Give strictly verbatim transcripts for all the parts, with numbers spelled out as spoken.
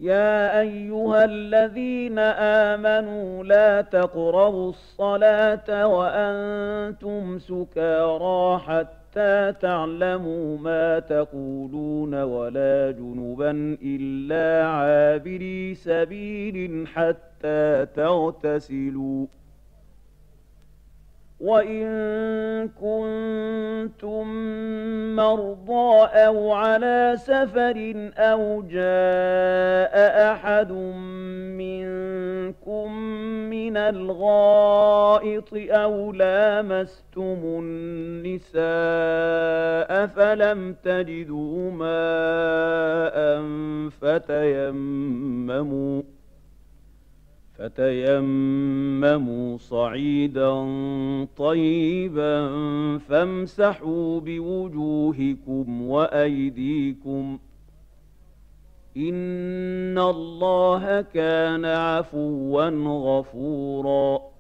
يا أيها الذين آمنوا لا تقربوا الصلاة وأنتم سكارى حتى تعلموا ما تقولون ولا جنبا إلا عابري سبيل حتى تغتسلوا وإن كنتم مرضى أو على سفر أو جاء أحد منكم من الغائط أو لامستم النساء فلم تجدوا ماء فتيمموا فتيمموا صعيدا طيبا فامسحوا بوجوهكم وأيديكم إن الله كان عفوا غفورا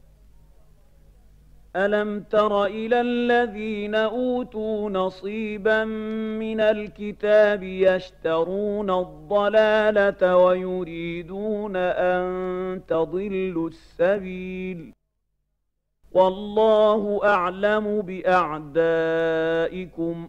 ألم تر إلى الذين أوتوا نصيبا من الكتاب يشترون الضلالة ويريدون أن تضلوا السبيل والله أعلم بأعدائكم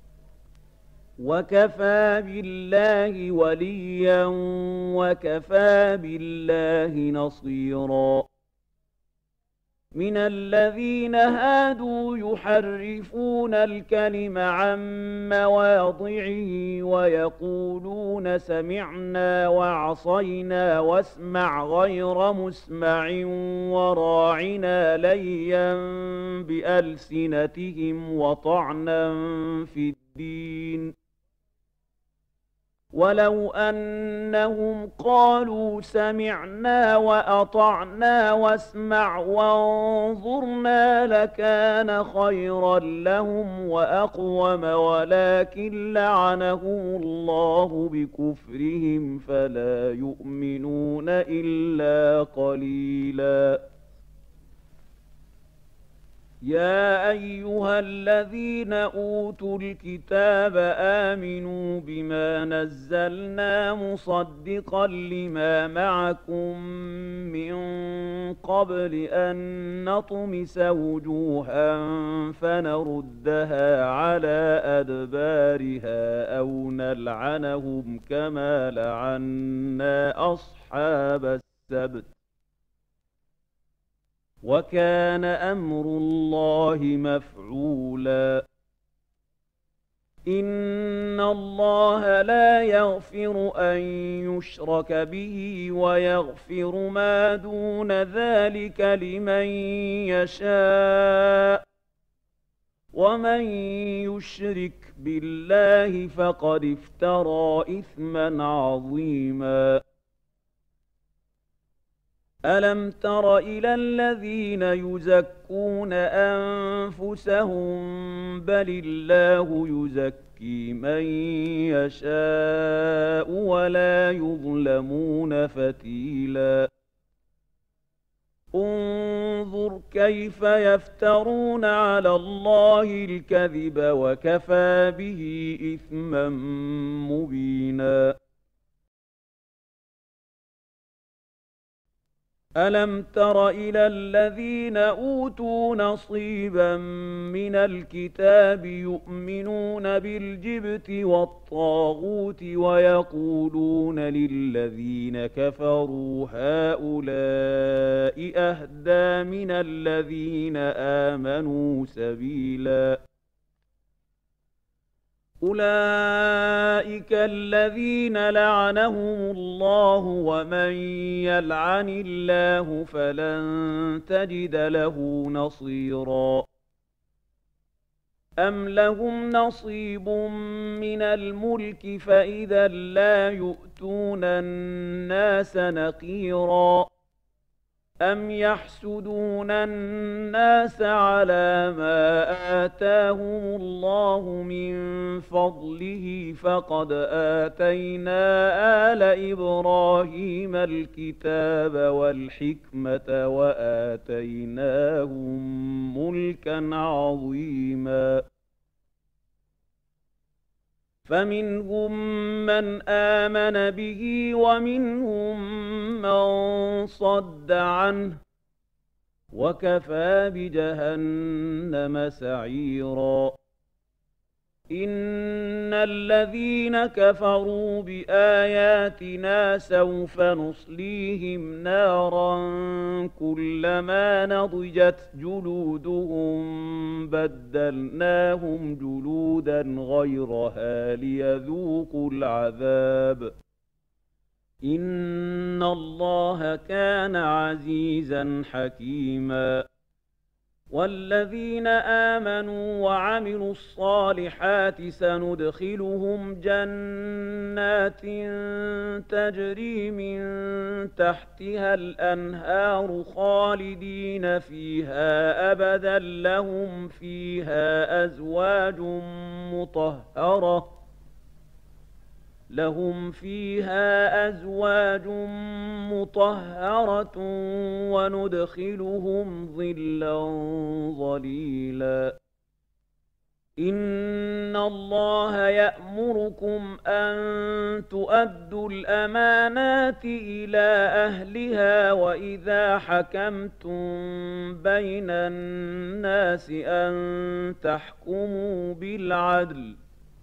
وكفى بالله وليا وكفى بالله نصيرا من الذين هادوا يحرفون الكلم عن مواضعه ويقولون سمعنا وعصينا واسمع غير مسمع وراعنا ليا بألسنتهم وطعنا في الدين ولو أنهم قالوا سمعنا وأطعنا واسمع وانظرنا لكان خيرا لهم وأقوم ولكن لعنهم الله بكفرهم فلا يؤمنون إلا قليلا يا أيها الذين أوتوا الكتاب آمنوا بما نزلنا مصدقا لما معكم من قبل أن نطمس وجوها فنردها على أدبارها أو نلعنهم كما لعنا أصحاب السبت وكان أمر الله مفعولا إن الله لا يغفر أن يشرك به ويغفر ما دون ذلك لمن يشاء ومن يشرك بالله فقد افترى إثما عظيما ألم تر إلى الذين يزكون أنفسهم بل الله يزكي من يشاء ولا يظلمون فتيلا انظر كيف يفترون على الله الكذب وكفى به إثما مبينا ألم تر إلى الذين أوتوا نصيبا من الكتاب يؤمنون بالجبت والطاغوت ويقولون للذين كفروا هؤلاء أهدى من الذين آمنوا سبيلا أولئك الذين لعنهم الله ومن يلعن الله فلن تجد له نصيرا أم لهم نصيب من الملك فإذا لا يؤتون الناس نقيرا أم يحسدون الناس على ما آتاهم الله من فضله فقد آتينا آل إبراهيم الكتاب والحكمة وآتيناهم ملكا عظيما فمنهم من آمن به ومنهم من صد عنه وكفى بجهنم سعيرا إن الذين كفروا بآياتنا سوف نصليهم نارا كلما نضجت جلودهم بدلناهم جلودا غيرها ليذوقوا العذاب إن الله كان عزيزا حكيما والذين آمنوا وعملوا الصالحات سندخلهم جنات تجري من تحتها الأنهار خالدين فيها أبدا لهم فيها أزواج مطهرة لهم فيها أزواج مطهرة وندخلهم ظلا ظليلا إن الله يأمركم أن تؤدوا الأمانات إلى أهلها وإذا حكمتم بين الناس أن تحكموا بالعدل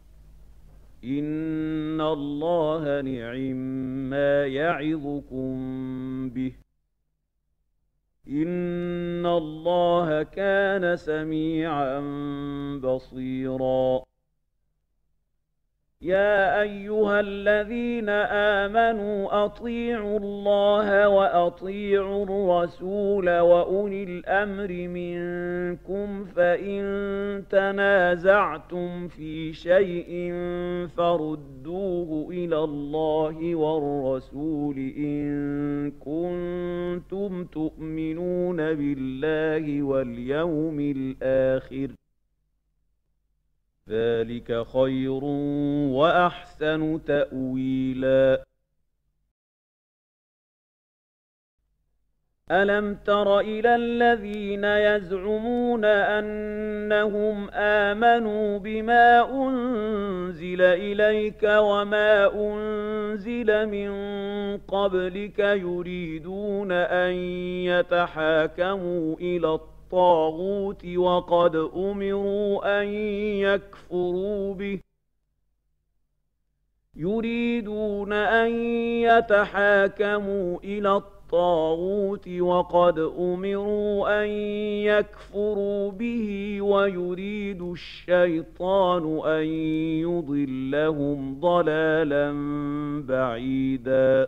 إن الله نعما يعظكم به إن الله كان سميعا بصيرا يا أيها الذين آمنوا أطيعوا الله وأطيعوا الرسول وأولي الأمر منكم فإن تنازعتم في شيء فردوه إلى الله والرسول إن كنتم تؤمنون بالله واليوم الآخر ذلك خير وأحسن تأويلا ألم تر إلى الذين يزعمون أنهم آمنوا بما أنزل إليك وما أنزل من قبلك يريدون أن يتحاكموا إلى الطاغوت الطاغوت وقد أمروا أن يكفروا به يريدون أن يتحاكموا إلى الطاغوت وقد أمروا أن يكفروا به ويريد الشيطان أن يضلهم ضلالا بعيدا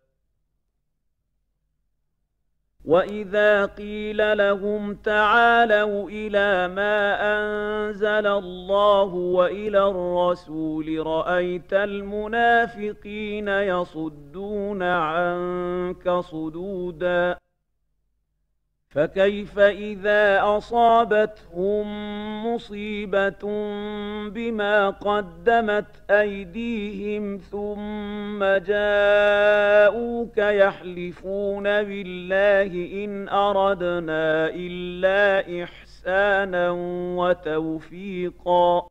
وإذا قيل لهم تعالوا إلى ما أنزل الله وإلى الرسول رأيت المنافقين يصدون عنك صدودا فكيف إذا أصابتهم مصيبة بما قدمت أيديهم ثم جاءوك يحلفون بالله إن أردنا إلا إحسانا وتوفيقا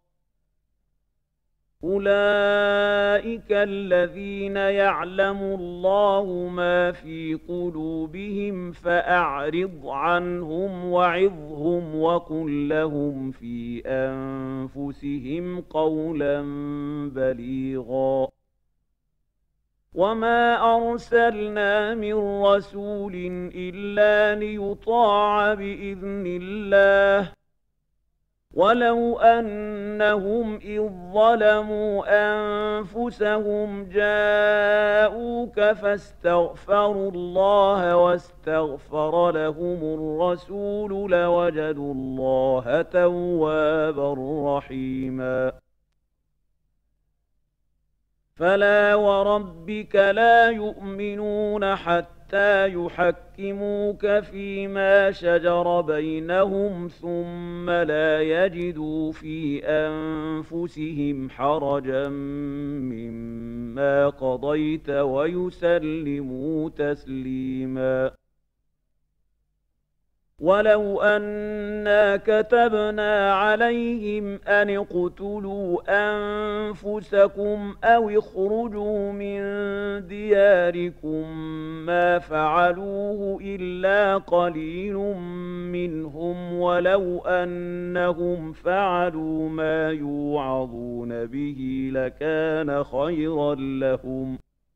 أولئك الذين يعلم الله ما في قلوبهم فأعرض عنهم وعظهم وقل لهم في أنفسهم قولا بليغا وما أرسلنا من رسول إلا ليطاع بإذن الله ولو أنهم إذ ظلموا أنفسهم جاءوك فاستغفروا الله واستغفر لهم الرسول لوجدوا الله توابا رحيما فلا وربك لا يؤمنون حتى حتى يحكموك فيما شجر بينهم ثم لا يجدوا في أنفسهم حرجا مما قضيت ويسلموا تسليما ولو أنا كتبنا عليهم أن اقتلوا أنفسكم أو اخرجوا من دياركم ما فعلوه إلا قليل منهم ولو أنهم فعلوا ما يوعظون به لكان خيرا لهم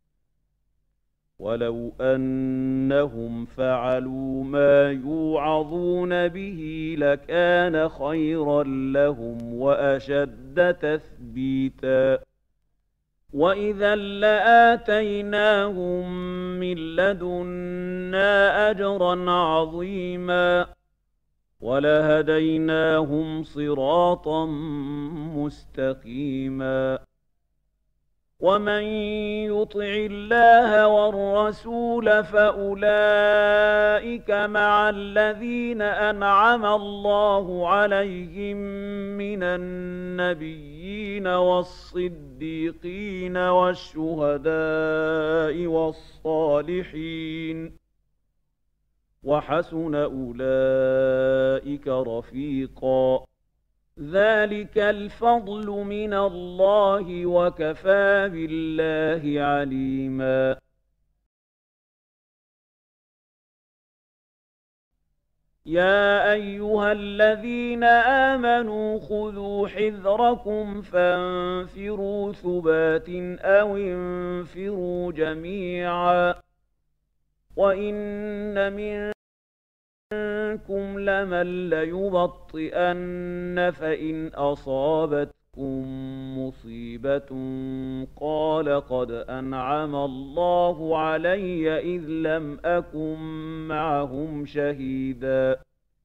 ولو أنهم فعلوا ما يوعظون به لكان خيرا لهم وأشد تثبيتا وإذا لآتيناهم من لدنا أجرا عظيما ولهديناهم صراطا مستقيما ومن يطع الله والرسول فأولئك مع الذين أنعم الله عليهم من النبيين والصديقين والشهداء والصالحين وحسن أولئك رفيقا ذلك الفضل من الله وكفى بالله عليما يا أيها الذين آمنوا خذوا حذركم فانفروا ثبات أو انفروا جميعا وإن من منكم لمن ليبطئن فإن أصابتكم مصيبة قال قد أنعم الله علي إذ لم أكن معهم شهيدا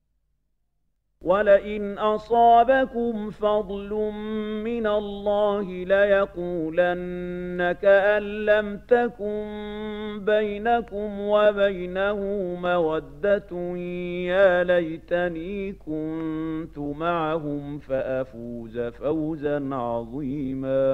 ولئن أصابكم فضل من الله ليقولن كأن لم تكن بينكم وبينه مودة يا ليتني كنت معهم فأفوز فوزا عظيما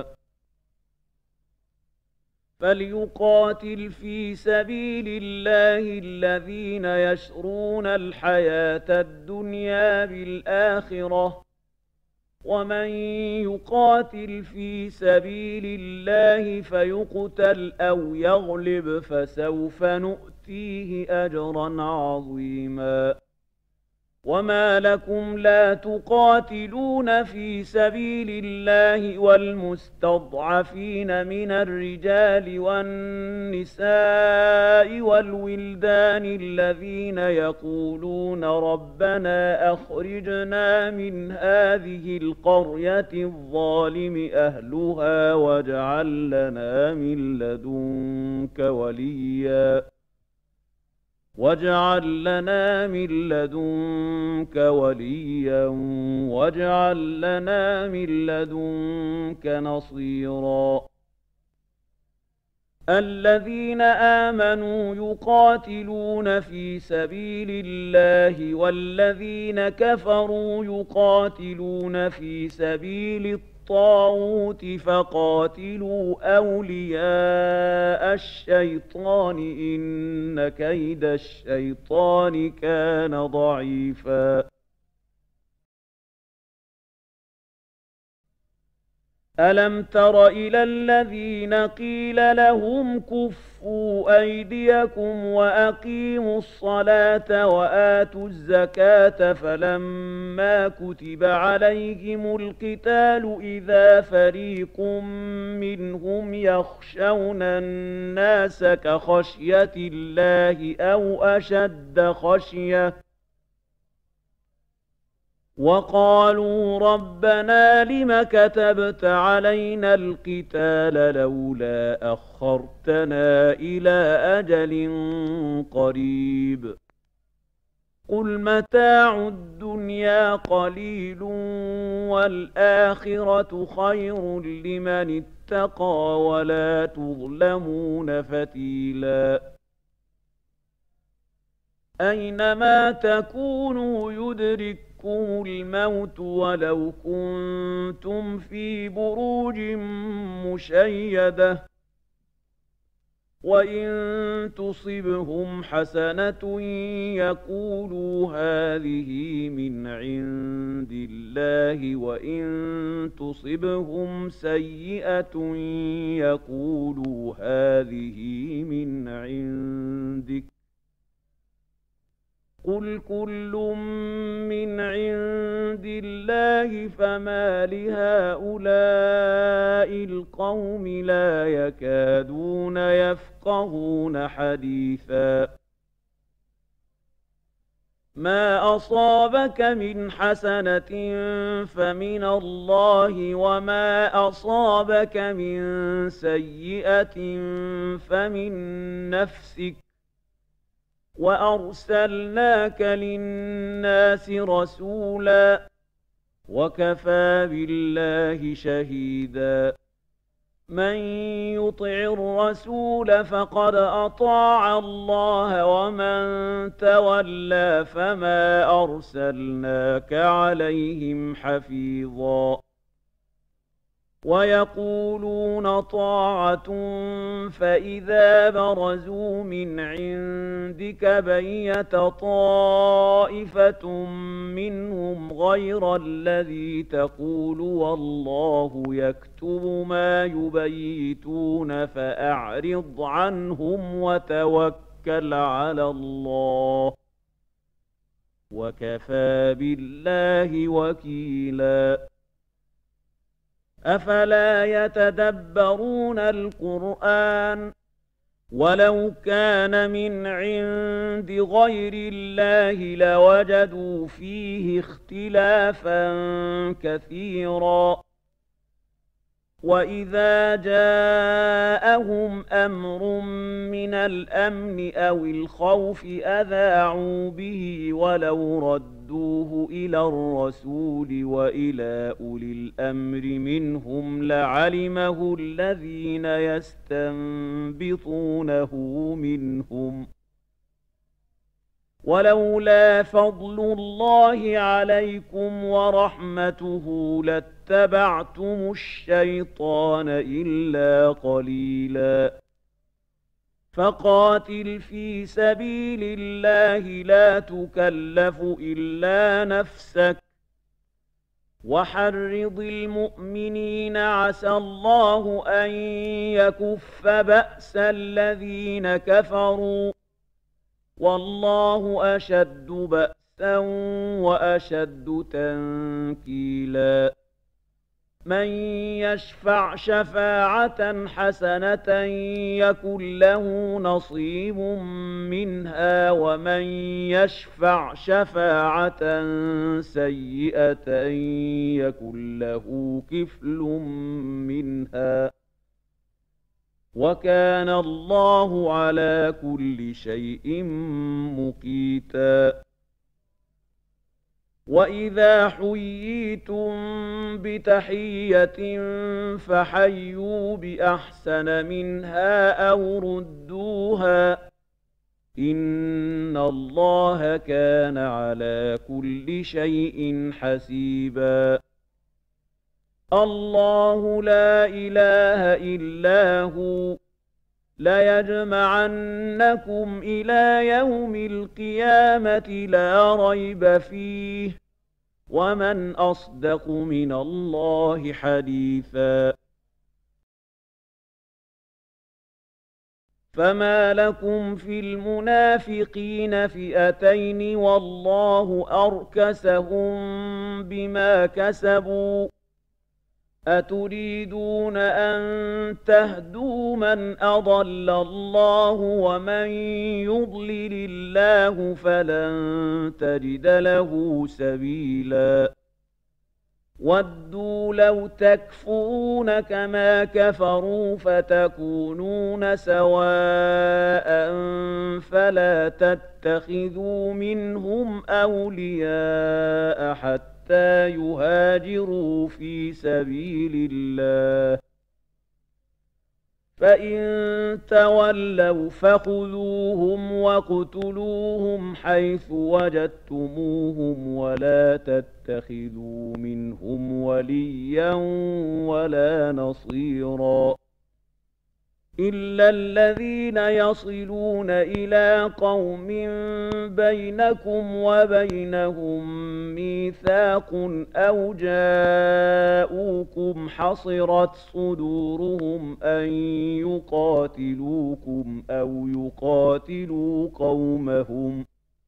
فليقاتل في سبيل الله الذين يشرون الحياة الدنيا بالآخرة ومن يقاتل في سبيل الله فيقتل أو يغلب فسوف نؤتيه أجرا عظيما وما لكم لا تقاتلون في سبيل الله والمستضعفين من الرجال والنساء والولدان الذين يقولون ربنا أخرجنا من هذه القرية الظالم أهلها واجعل لنا من لدنك وليا واجعل لنا من لدنك وليا واجعل لنا من لدنك نصيرا الذين آمنوا يقاتلون في سبيل الله والذين كفروا يقاتلون في سبيل الطاغوت فقاتلوا أولياء الشيطان إن كيد الشيطان كان ضعيفا ألم تر إلى الذين قيل لهم كفوا أيديكم وأقيموا الصلاة وآتوا الزكاة فلما كتب عليهم القتال إذا فريق منهم يخشون الناس كخشية الله أو أشد خشية وقالوا ربنا لم كتبت علينا القتال لولا أخرتنا إلى أجل قريب قل متاع الدنيا قليل والآخرة خير لمن اتقى ولا تظلمون فتيلا أينما تكونوا يدرك الموت ولو كنتم في بروج مشيدة وإن تصبهم حسنة يقولوا هذه من عند الله وإن تصبهم سيئة يقولوا هذه من عندك قل كل من عند الله فما لهؤلاء القوم لا يكادون يفقهون حديثا ما أصابك من حسنة فمن الله وما أصابك من سيئة فمن نفسك وأرسلناك للناس رسولا وكفى بالله شهيدا من يطع الرسول فقد أطاع الله ومن تولى فما أرسلناك عليهم حفيظا ويقولون طاعة فإذا برزوا من عندك بيت طائفة منهم غير الذي تقول والله يكتب ما يبيتون فأعرض عنهم وتوكل على الله وكفى بالله وكيلا أفلا يتدبرون القرآن ولو كان من عند غير الله لوجدوا فيه اختلافا كثيرا وإذا جاءهم أمر من الأمن أو الخوف أذاعوا به ولو ردوه إلى الرسول وإلى أولي الأمر منهم لعلمه الذين يستنبطونه منهم ولولا فضل الله عليكم ورحمته لاتبعتم الشيطان إلا قليلا فقاتل في سبيل الله لا تكلف إلا نفسك وحرض المؤمنين عسى الله أن يكف بأس الذين كفروا والله أشد بأسا وأشد تنكيلا من يشفع شفاعة حسنة يكن له نصيب منها ومن يشفع شفاعة سيئة يكن له كفل منها وكان الله على كل شيء مقيتا وإذا حييتم بتحية فحيوا بأحسن منها أو ردوها إن الله كان على كل شيء حسيبا الله لا إله إلا هو ليجمعنكم إلى يوم القيامة لا ريب فيه ومن أصدق من الله حديثا فما لكم في المنافقين فئتين والله أركسهم بما كسبوا أتريدون أن تهدوا من أضل الله ومن يضلل الله فلن تجد له سبيلا ودوا لو تكفرون كما كفروا فتكونون سواء فلا تتخذوا منهم أولياء حتى حتى يهاجروا في سبيل الله فإن تولوا فخذوهم واقتلوهم حيث وجدتموهم ولا تتخذوا منهم وليا ولا نصيرا إلا الذين يصلون إلى قوم بينكم وبينهم ميثاق أو جاءوكم حصرت صدورهم أن يقاتلوكم أو يقاتلوا قومهم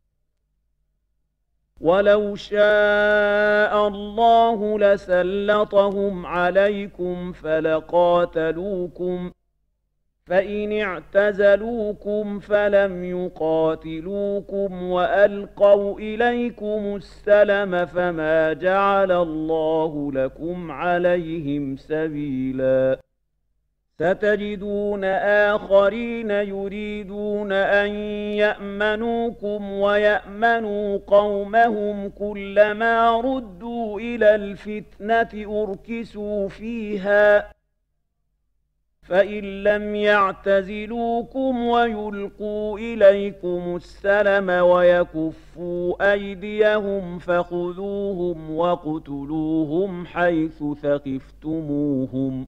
ولو شاء الله لسلطهم عليكم فلقاتلوكم فإن اعتزلوكم فلم يقاتلوكم وألقوا إليكم السلم فما جعل الله لكم عليهم سبيلا ستجدون آخرين يريدون أن يأمنوكم ويأمنوا قومهم كلما ردوا إلى الفتنة أركسوا فيها فإن لم يعتزلوكم ويلقوا إليكم السلم ويكفوا أيديهم فخذوهم واقتلوهم حيث ثقفتموهم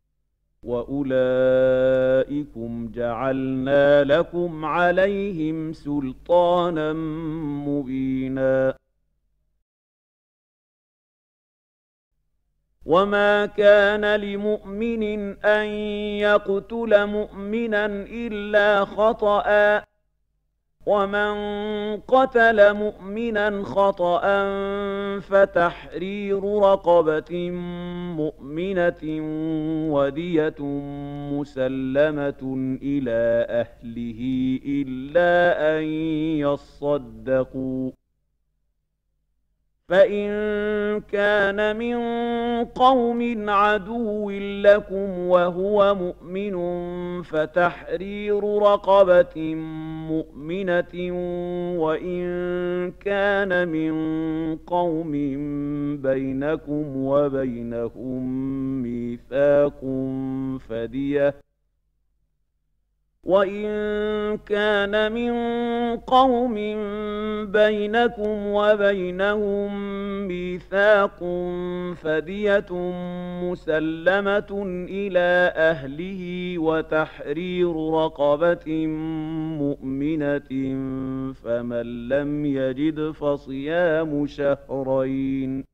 وأولئكم جعلنا لكم عليهم سلطانا مبينا وما كان لمؤمن أن يقتل مؤمنا إلا خطأ ومن قتل مؤمنا خطأ فتحرير رقبة مؤمنة ودية مسلمة إلى أهله إلا أن يصدقوا فإن كان من قوم عدو لكم وهو مؤمن فتحرير رقبة مؤمنة وإن كان من قوم بينكم وبينهم ميثاق فدية وإن كان من قوم بينكم وبينهم ميثاق فدية مسلمة إلى أهله وتحرير رقبة مؤمنة فمن لم يجد فصيام شهرين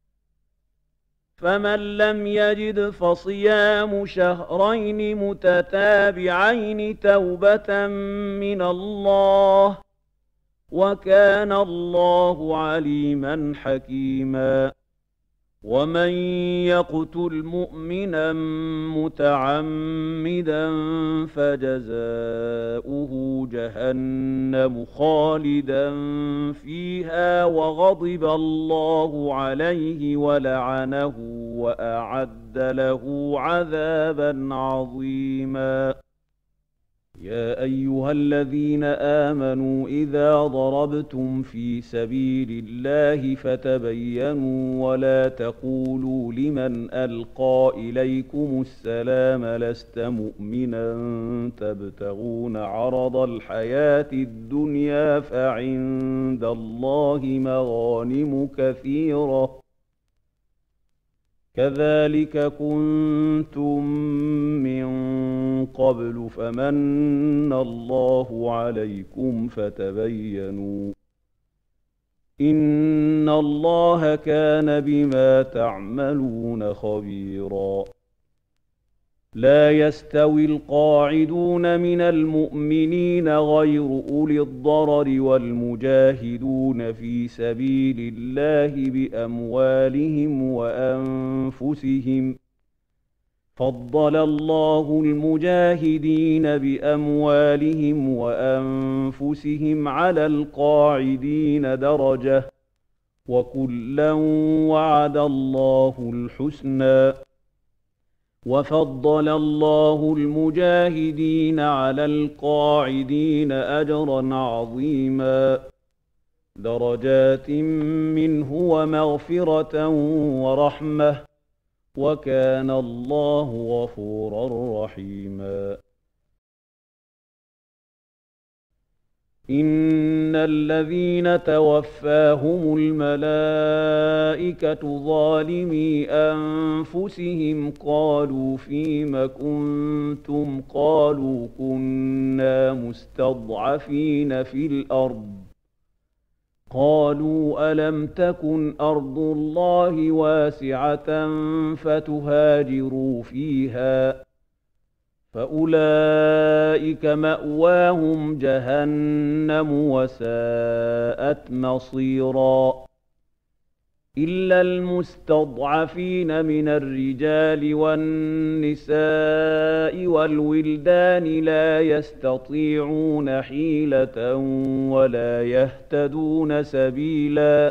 فمن لم يجد فصيام شهرين متتابعين توبة من الله وكان الله عليما حكيما ومن يقتل مؤمنا متعمدا فجزاؤه جهنم خالدا فيها وغضب الله عليه ولعنه وأعد له عذابا عظيما يا أيها الذين آمنوا إذا ضربتم في سبيل الله فتبينوا ولا تقولوا لمن ألقى إليكم السلام لست مؤمنا تبتغون عرض الحياة الدنيا فعند الله مغانم كثيرة كذلك كنتم من قبل فمن الله عليكم فتبينوا إن الله كان بما تعملون خبيرا لا يستوي القاعدون من المؤمنين غير أولي الضرر والمجاهدون في سبيل الله بأموالهم وأنفسهم فضل الله المجاهدين بأموالهم وأنفسهم على القاعدين درجة وكلا وعد الله الحسنى وفضل الله المجاهدين على القاعدين أجرا عظيما درجات منه ومغفرة ورحمة وكان الله غفورا رحيما إن الذين توفاهم الملائكة ظالمي أنفسهم قالوا فيم كنتم قالوا كنا مستضعفين في الأرض قالوا ألم تكن أرض الله واسعة فتهاجروا فيها فأولئك مأواهم جهنم وساءت مصيرا إلا المستضعفين من الرجال والنساء والولدان لا يستطيعون حيلة ولا يهتدون سبيلا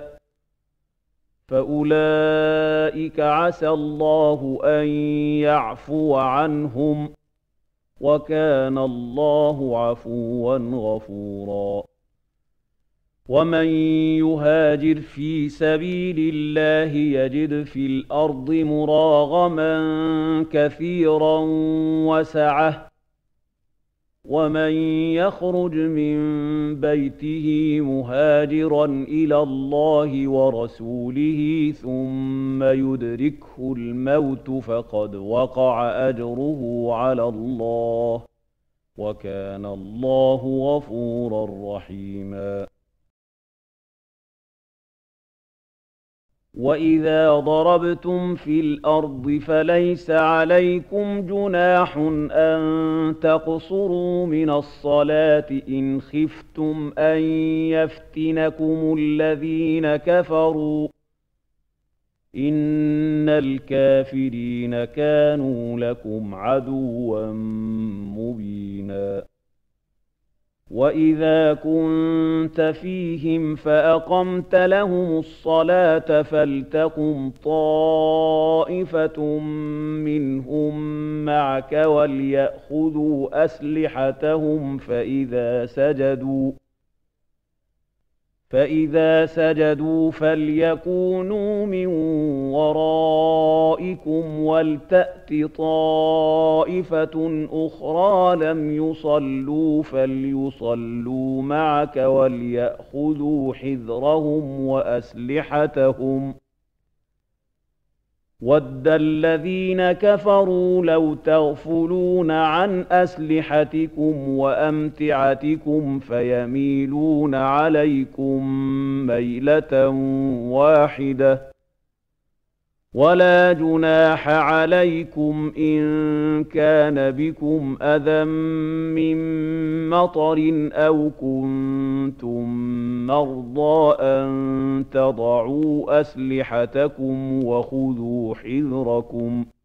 فأولئك عسى الله أن يعفو عنهم وكان الله عفوا غفورا ومن يهاجر في سبيل الله يجد في الأرض مراغما كثيرا وسعة ومن يخرج من بيته مهاجرا إلى الله ورسوله ثم يدركه الموت فقد وقع أجره على الله وكان الله غفورا رحيما وإذا ضربتم في الأرض فليس عليكم جناح أن تقصروا من الصلاة إن خفتم أن يفتنكم الذين كفروا إن الكافرين كانوا لكم عدوا مبينا وإذا كنت فيهم فأقمت لهم الصلاة فلتقم طائفة منهم معك وليأخذوا أسلحتهم فإذا سجدوا فإذا سجدوا فليكونوا من ورائكم ولتأت طائفة أخرى لم يصلوا فليصلوا معك وليأخذوا حذرهم وأسلحتهم وَدَّ الَّذِينَ كَفَرُوا لَوْ تَغْفُلُونَ عَنْ أَسْلِحَتِكُمْ وَأَمْتِعَتِكُمْ فَيَمِيلُونَ عَلَيْكُمْ مَيْلَةً وَاحِدَةً وَلَا جُنَاحَ عَلَيْكُمْ إِن كَانَ بِكُمْ أَذًى مِّن مَّطَرٍ أَوْ كُنتُم مَّرْضَىٰ أَن تَضَعُوا أَسْلِحَتَكُمْ وَخُذُوا حِذْرَكُمْ ۗ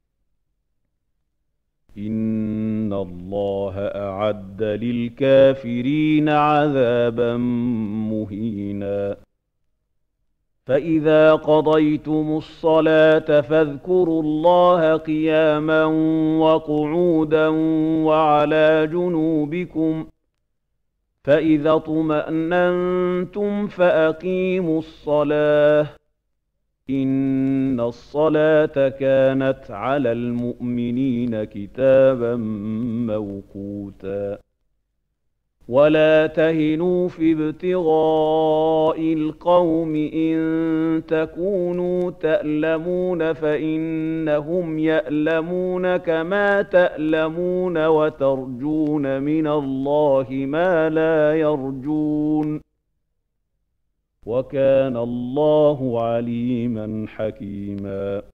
إِنَّ اللَّهَ أَعَدَّ لِلْكَافِرِينَ عَذَابًا مُّهِينًا فَإِذَا قَضَيْتُمُ الصَّلَاةَ فاذْكُرُوا اللَّهَ قِيَامًا وَقُعُودًا وَعَلَىٰ جُنُوبِكُمْ فَإِذَا اطْمَأْنَنتُمْ فَأَقِيمُوا الصَّلَاةَ إِنَّ الصَّلَاةَ كَانَتْ عَلَى الْمُؤْمِنِينَ كِتَابًا مَّوْقُوتًا وَلَا تَهِنُوا فِي ابْتِغَاءِ الْقَوْمِ إِن تَكُونُوا تَأْلَمُونَ فَإِنَّهُمْ يَأْلَمُونَ كَمَا تَأْلَمُونَ وَتَرْجُونَ مِنَ اللَّهِ مَا لَا يَرْجُونَ وَكَانَ اللَّهُ عَلِيمًا حَكِيمًا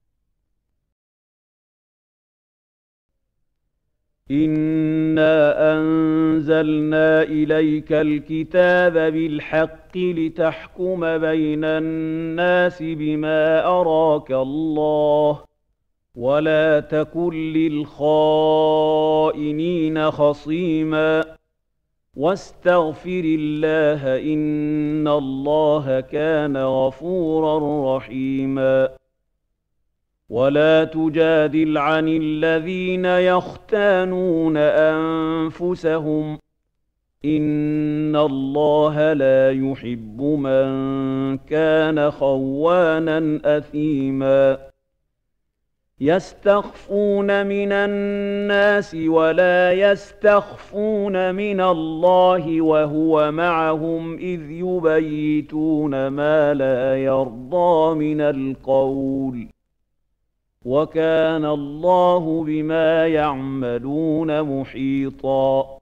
إِنَّا أَنزَلْنَا إِلَيْكَ الْكِتَابَ بِالْحَقِّ لِتَحْكُمَ بَيْنَ النَّاسِ بِمَا أَرَاكَ اللَّهُ وَلَا تَكُن لِّلْخَائِنِينَ خَصِيمًا وَاسْتَغْفِرِ اللَّهَ ۖ إِنَّ اللَّهَ كَانَ غَفُورًا رَّحِيمًا وَلَا تُجَادِلْ عَنِ الَّذِينَ يَخْتَانُونَ أَنفُسَهُمْ ۚ إِنَّ اللَّهَ لَا يُحِبُّ مَن كَانَ خَوَّانًا أَثِيمًا يستخفون من الناس ولا يستخفون من الله وهو معهم إذ يبيتون ما لا يرضى من القول وكان الله بما يعملون محيطا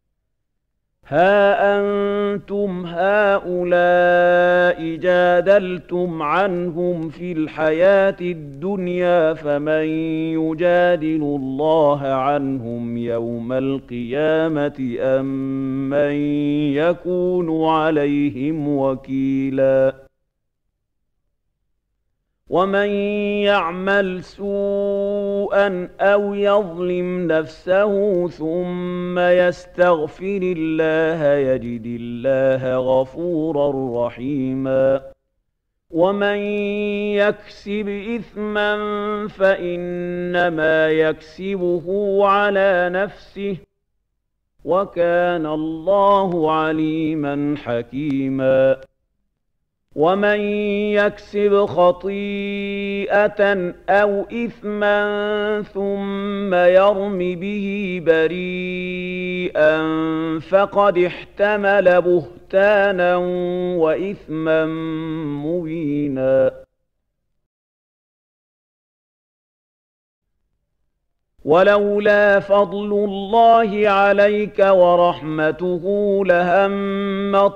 ها أنتم هؤلاء جادلتم عنهم في الحياة الدنيا فمن يجادل الله عنهم يوم القيامة أم من يكون عليهم وكيلا ومن يعمل سوءا أو يظلم نفسه ثم يستغفر الله يجد الله غفورا رحيما ومن يكسب إثما فإنما يكسبه على نفسه وكان الله عليما حكيما ومن يكسب خطيئة أو إثما ثم يرم به بريئا فقد احتمل بهتانا وإثما مبينا ولولا فضل الله عليك ورحمته لهمت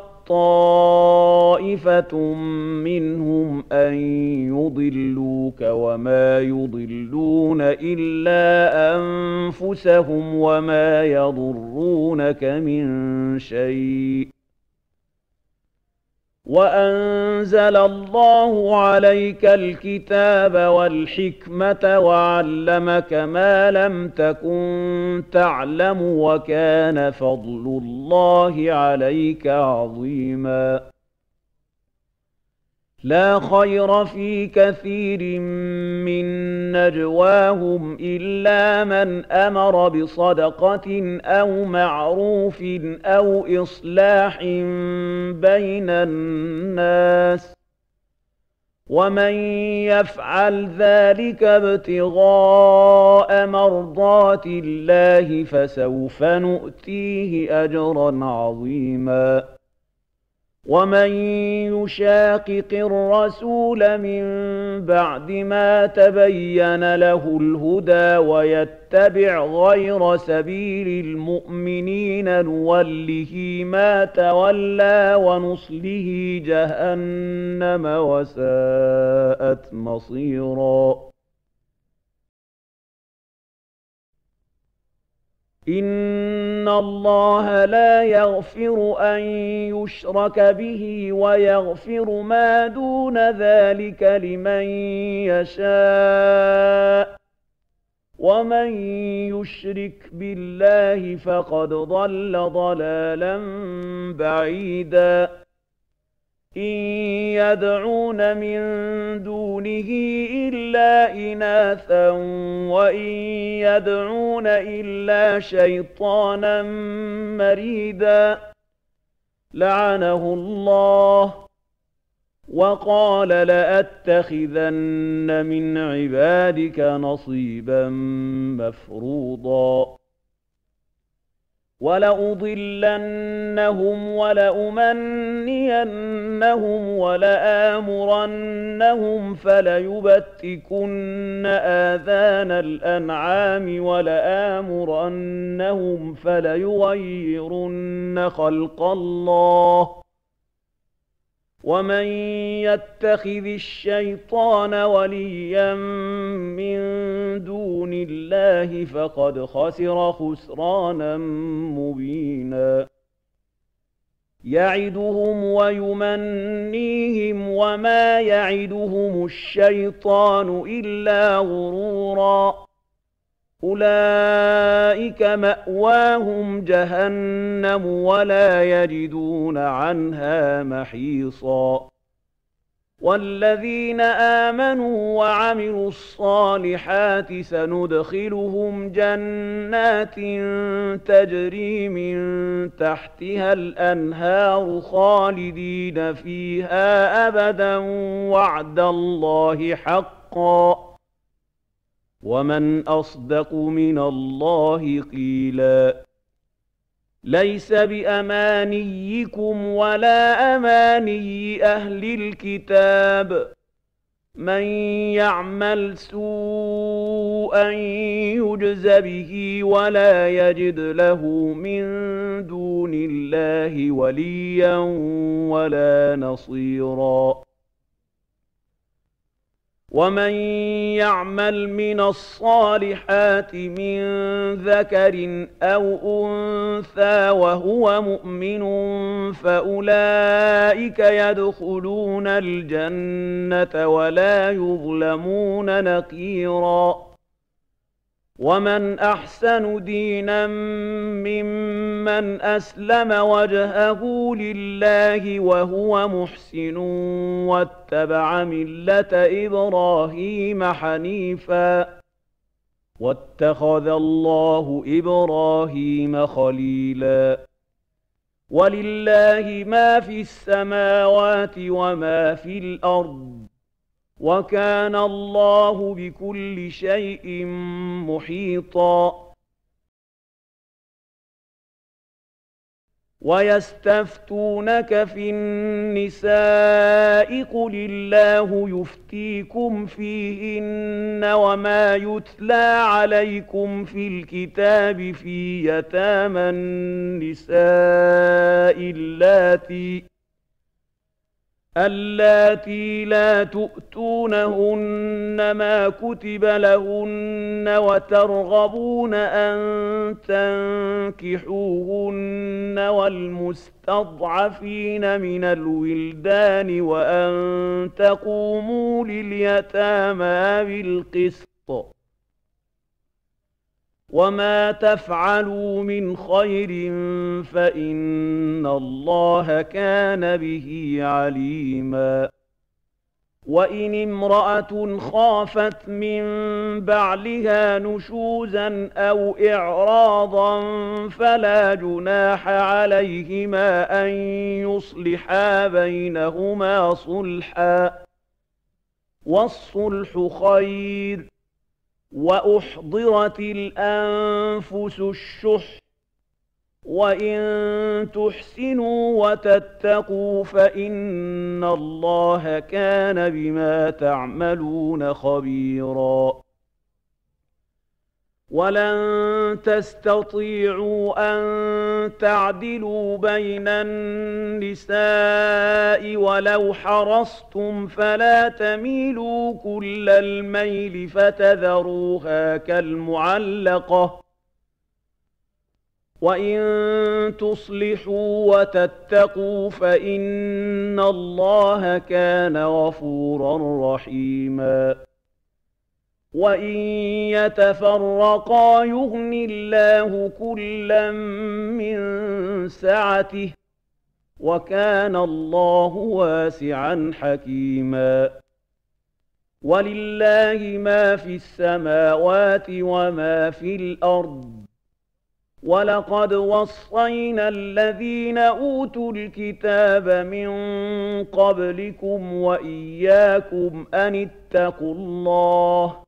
طائفة منهم أن يضلوك وما يضلون إلا أنفسهم وما يضرونك من شيء وأنزل الله عليك الكتاب والحكمة وعلمك ما لم تكن تعلم وكان فضل الله عليك عظيما لا خير في كثير من نجواهم إلا من أمر بصدقة أو معروف أو إصلاح بين الناس ومن يفعل ذلك ابتغاء مرضات الله فسوف نؤتيه أجرا عظيما ومن يشاقق الرسول من بعد ما تبين له الهدى ويتبع غير سبيل المؤمنين نوله ما تولى ونصله جهنم وساءت مصيرا إن الله لا يغفر أن يشرك به ويغفر ما دون ذلك لمن يشاء ومن يشرك بالله فقد ضل ضلالا بعيدا إن يدعون من دونه إلا إناثا وإن يدعون إلا شيطانا مريدا لعنه الله وقال لأتخذن من عبادك نصيبا مفروضا ولأضلنهم ولأمنينهم ولآمرنهم فليبتكن آذان الأنعام ولآمرنهم فليغيرن خلق الله ومن يتخذ الشيطان وليا من دون الله فقد خسر خسرانا مبينا يعدهم ويمنيهم وما يعدهم الشيطان إلا غرورا أولئك مأواهم جهنم ولا يجدون عنها محيصا والذين آمنوا وعملوا الصالحات سندخلهم جنات تجري من تحتها الأنهار خالدين فيها أبدا وعد الله حقا ومن أصدق من الله قيلا ليس بأمانيكم ولا أماني أهل الكتاب من يعمل سوءا يجز به ولا يجد له من دون الله وليا ولا نصيرا ومن يعمل من الصالحات من ذكر أو أنثى وهو مؤمن فأولئك يدخلون الجنة ولا يظلمون نقيرا ومن أحسن دينا ممن أسلم وجهه لله وهو محسن واتبع ملة إبراهيم حنيفا واتخذ الله إبراهيم خليلا ولله ما في السماوات وما في الأرض وكان الله بكل شيء محيطا ويستفتونك في النساء قل الله يفتيكم فيهن وما يتلى عليكم في الكتاب في يتامى النساء اللاتي اللاتي لا تؤتونهن ما كتب لهن وترغبون أن تنكحوهن والمستضعفين من الولدان وأن تقوموا لليتامى بالقسط وما تفعلوا من خير فإن الله كان به عليما وإن امرأة خافت من بعلها نشوزا أو إعراضا فلا جناح عليهما أن يصلحا بينهما صلحا والصلح خير وأحضرت الأنفس الشح وإن تحسنوا وتتقوا فإن الله كان بما تعملون خبيرا ولن تستطيعوا أن تعدلوا بين النساء ولو حرصتم فلا تميلوا كل الميل فتذروها كالمعلقة وإن تصلحوا وتتقوا فإن الله كان غفورا رحيما وإن يتفرقا يغن الله كلا من سعته وكان الله واسعا حكيما ولله ما في السماوات وما في الأرض ولقد وصينا الذين أوتوا الكتاب من قبلكم وإياكم أن اتقوا الله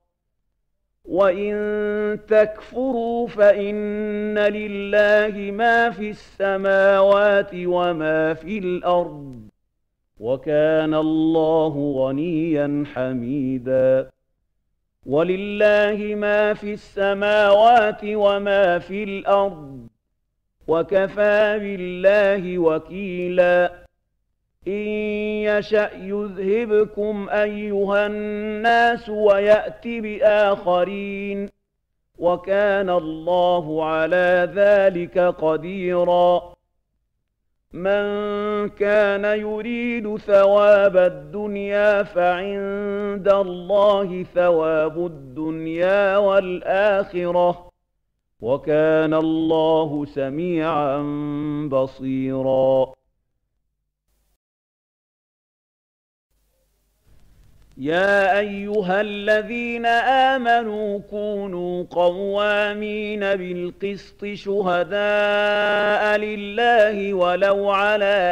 وإن تكفروا فإن لله ما في السماوات وما في الأرض وكان الله غنيا حميدا ولله ما في السماوات وما في الأرض وكفى بالله وكيلا إن يشأ يذهبكم أيها الناس ويأت بآخرين وكان الله على ذلك قديرا من كان يريد ثواب الدنيا فعند الله ثواب الدنيا والآخرة وكان الله سميعا بصيرا يا أيها الذين آمنوا كونوا قوامين بالقسط شهداء لله ولو على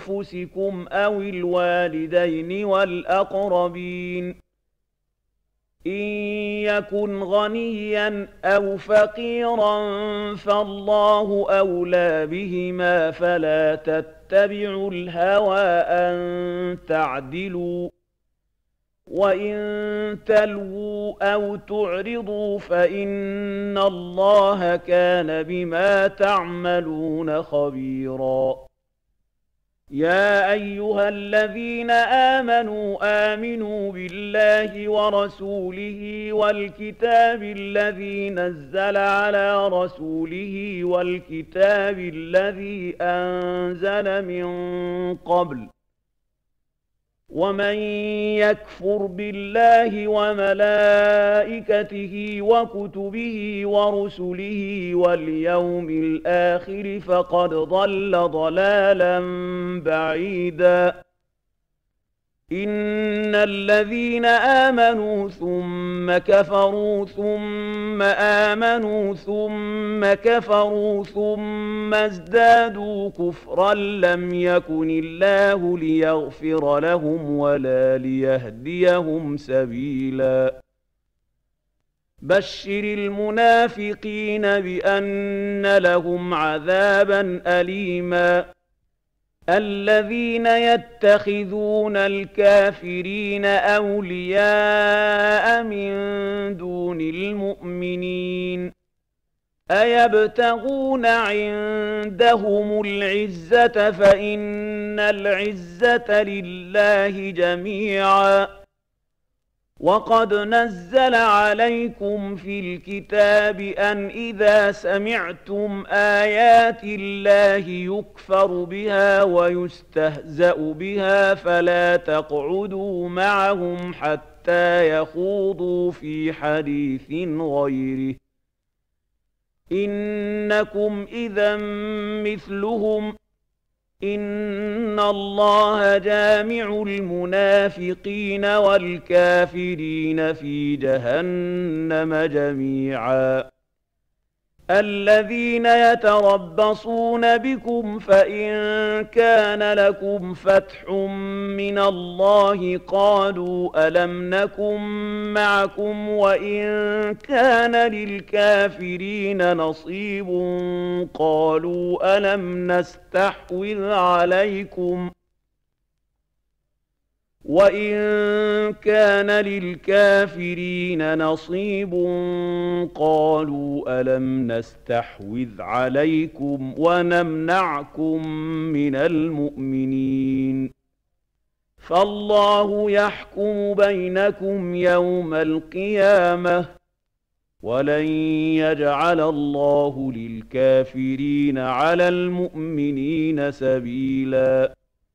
أنفسكم أو الوالدين والأقربين إن يكن غنيا أو فقيرا فالله أولى بهما فلا تتبعوا الهوى أن تعدلوا وإن تلووا أو تعرضوا فإن الله كان بما تعملون خبيرا يا أيها الذين آمنوا آمنوا بالله ورسوله والكتاب الذي نزل على رسوله والكتاب الذي أنزل من قبل ومن يكفر بالله وملائكته وكتبه ورسله واليوم الآخر فقد ضل ضلالا بعيدا إن الذين آمنوا ثم كفروا ثم آمنوا ثم كفروا ثم ازدادوا كفرا لم يكن الله ليغفر لهم ولا ليهديهم سبيلا بشر المنافقين بأن لهم عذابا أليما الذين يتخذون الكافرين أولياء من دون المؤمنين أيبتغون عندهم العزة فإن العزة لله جميعا وقد نزل عليكم في الكتاب أن إذا سمعتم آيات الله يكفر بها ويستهزأ بها فلا تقعدوا معهم حتى يخوضوا في حديث غيره إنكم إذا مثلهم إن الله جامع المنافقين والكافرين في جهنم جميعا الذين يتربصون بكم فإن كان لكم فتح من الله قالوا ألم نكن معكم وإن كان للكافرين نصيب قالوا ألم نستحوذ عليكم وإن كان للكافرين نصيب قالوا ألم نستحوذ عليكم ونمنعكم من المؤمنين فالله يحكم بينكم يوم القيامة ولن يجعل الله للكافرين على المؤمنين سبيلا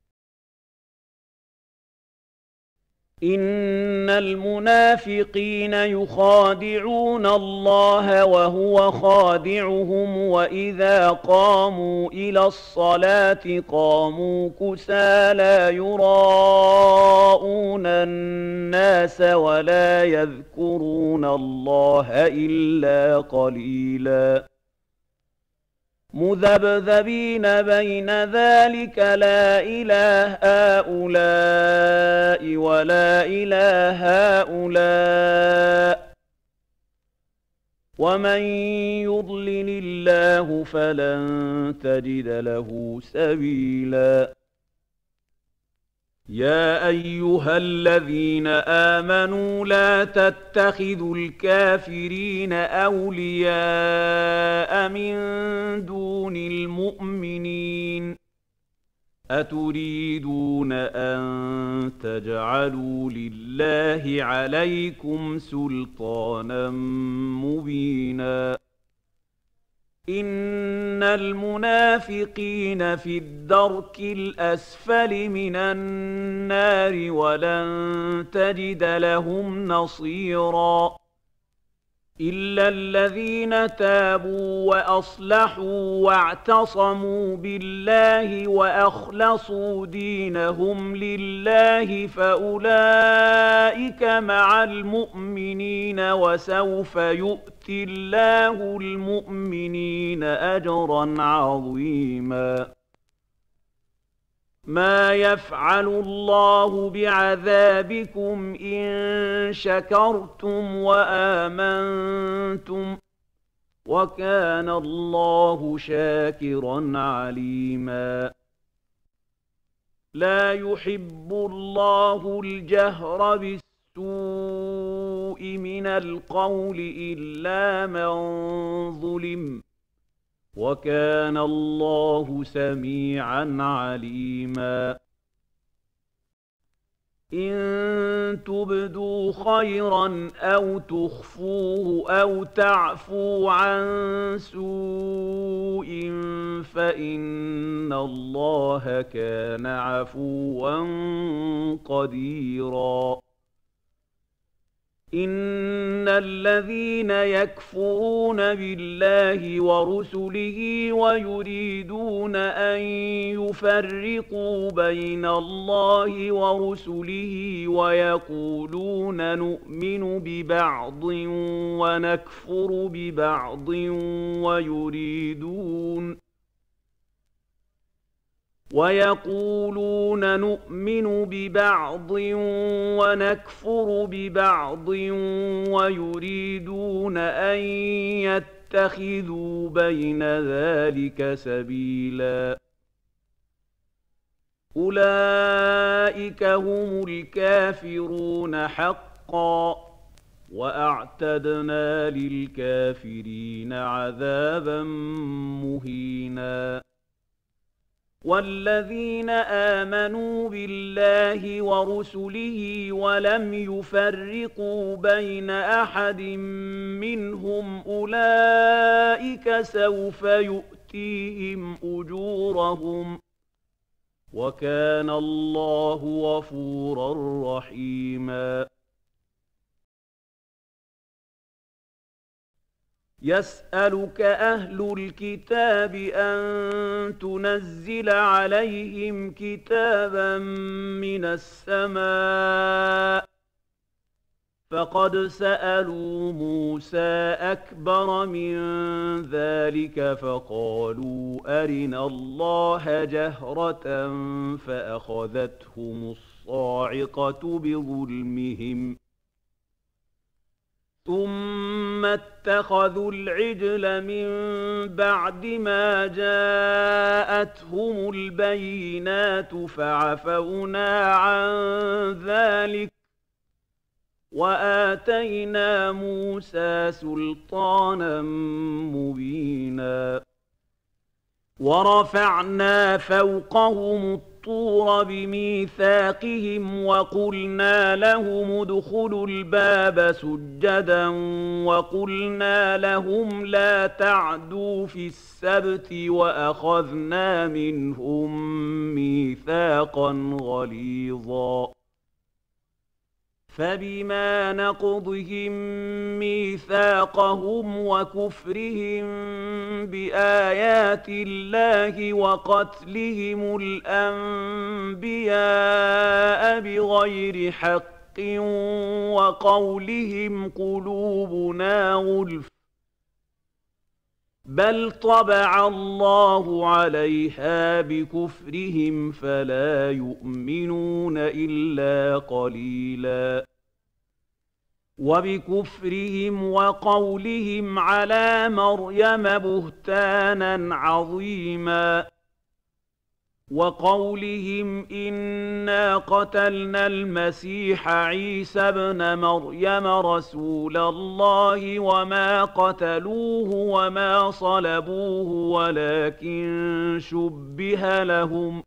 إن المنافقين يخادعون الله وهو خادعهم وإذا قاموا إلى الصلاة قاموا كسالى يراءون الناس ولا يذكرون الله إلا قليلا مذبذبين بين ذلك لا إله هؤلاء ولا إله هؤلاء ومن يضلل الله فلن تجد له سبيلا يا أيها الذين آمنوا لا تتخذوا الكافرين أولياء من دون المؤمنين أتريدون أن تجعلوا لله عليكم سلطانا مبينا إن المنافقين في الدرك الأسفل من النار ولن تجد لهم نصيرا إلا الذين تابوا وأصلحوا واعتصموا بالله وأخلصوا دينهم لله فأولئك مع المؤمنين وسوف يؤتي الله المؤمنين أجرا عظيما ما يفعل الله بعذابكم إن شكرتم وآمنتم وكان الله شاكرا عليما لا يحب الله الجهر بالسوء من القول إلا من ظلم وكان الله سميعا عليما إن تبدوا خيرا أو تخفوه أو تعفوا عن سوء فإن الله كان عفوا قديرا إن الذين يكفرون بالله ورسله ويريدون أن يفرقوا بين الله ورسله ويقولون نؤمن ببعض ونكفر ببعض ويريدون ويقولون نؤمن ببعض ونكفر ببعض ويريدون أن يتخذوا بين ذلك سبيلا أولئك هم الكافرون حقا وأعتدنا للكافرين عذابا مهينا والذين آمنوا بالله ورسله ولم يفرقوا بين أحد منهم أولئك سوف يؤتيهم أجورهم وكان الله غفورا رحيما يسألك أهل الكتاب أن تنزل عليهم كتابا من السماء فقد سألوا موسى أكبر من ذلك فقالوا أرنا الله جهرة فأخذتهم الصاعقة بظلمهم ثم اتخذوا العجل من بعد ما جاءتهم البينات فعفونا عن ذلك وآتينا موسى سلطانا مبينا ورفعنا فوقهم الطور بميثاقهم وقلنا لهم ادخلوا الباب سجدا وقلنا لهم لا تعدوا في السبت وأخذنا منهم ميثاقا غليظا فبما نقضهم ميثاقهم وكفرهم بآيات الله وقتلهم الأنبياء بغير حق وقولهم قلوبنا غلف بل طبع الله عليها بكفرهم فلا يؤمنون إلا قليلا وبكفرهم وقولهم على مريم بهتانا عظيما وقولهم إنا قتلنا المسيح عيسى ابن مريم رسول الله وما قتلوه وما صلبوه ولكن شبه لهم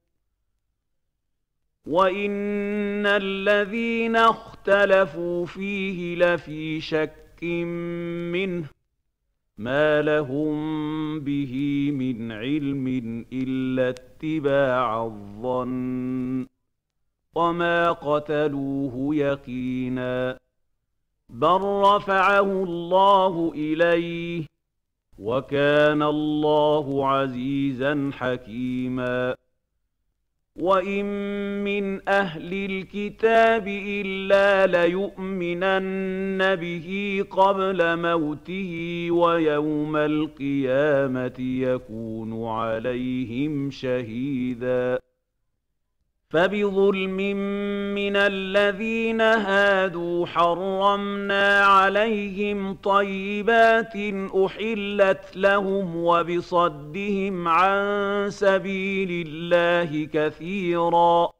وإن الذين اختلفوا فيه لفي شك منه ما لهم به من علم إلا اتباع الظن وما قتلوه يقينا بل رفعه الله إليه وكان الله عزيزا حكيما وإن من أهل الكتاب إلا ليؤمنن به قبل موته ويوم القيامة يكون عليهم شهيدا فبظلم من الذين هادوا حرمنا عليهم طيبات أحلت لهم وبصدهم عن سبيل الله كثيرا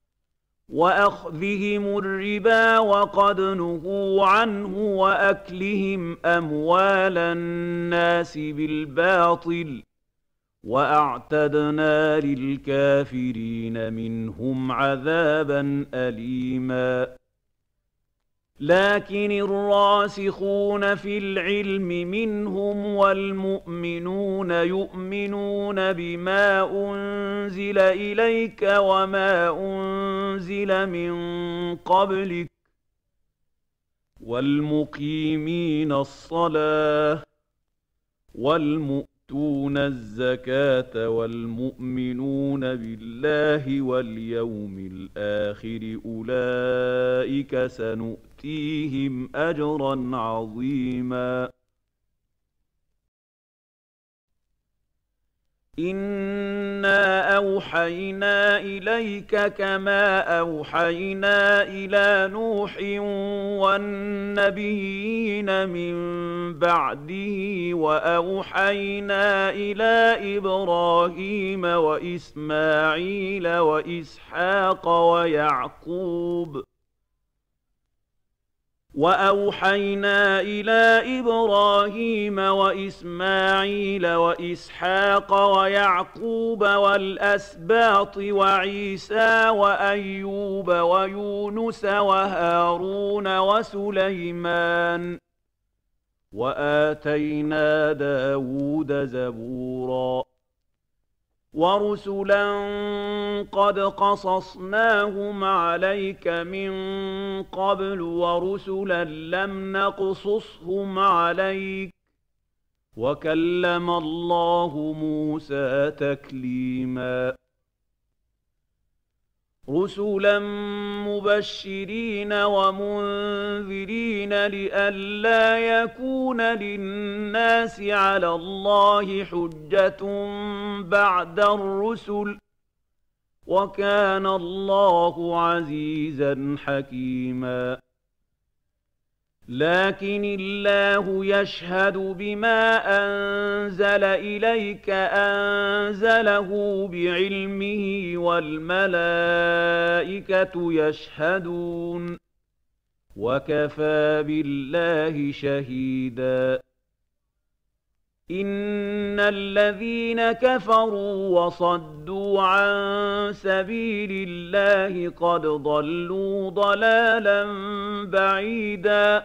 وأخذهم الربا وقد نهوا عنه وأكلهم أموال الناس بالباطل وأعتدنا للكافرين منهم عذابا أليما لكن الراسخون في العلم منهم والمؤمنون يؤمنون بما أنزل إليك وما أنزل من قبلك والمقيمين الصلاة والمؤمنين يؤتون الزكاة والمؤمنون بالله واليوم الآخر أولئك سنؤتيهم أجرا عظيما إنا أوحينا إليك كما أوحينا إلى نوح والنبيين من بعده وأوحينا إلى إبراهيم وإسماعيل وإسحاق ويعقوب وأوحينا إلى إبراهيم وإسماعيل وإسحاق ويعقوب والأسباط وعيسى وأيوب ويونس وهارون وسليمان وآتينا داود زبورا ورسلا قد قصصناهم عليك من قبل ورسلا لم نقصصهم عليك وكلم الله موسى تكليما رسلا مبشرين ومنذرين لئلا يكون للناس على الله حجة بعد الرسل وكان الله عزيزا حكيما لكن الله يشهد بما أنزل إليك أنزله بعلمه والملائكة يشهدون وكفى بالله شهيدا إن الذين كفروا وصدوا عن سبيل الله قد ضلوا ضلالا بعيدا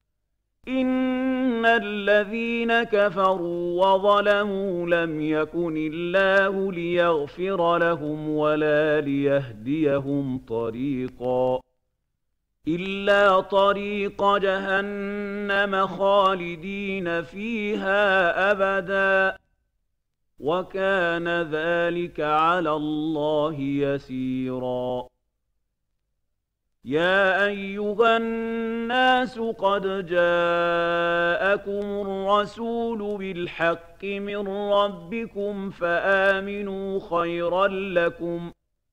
إن الذين كفروا وظلموا لم يكن الله ليغفر لهم ولا ليهديهم طريقا إلا طريق جهنم خالدين فيها أبدا وكان ذلك على الله يسيرا يا أيها الناس قد جاءكم الرسول بالحق من ربكم فآمنوا خيرا لكم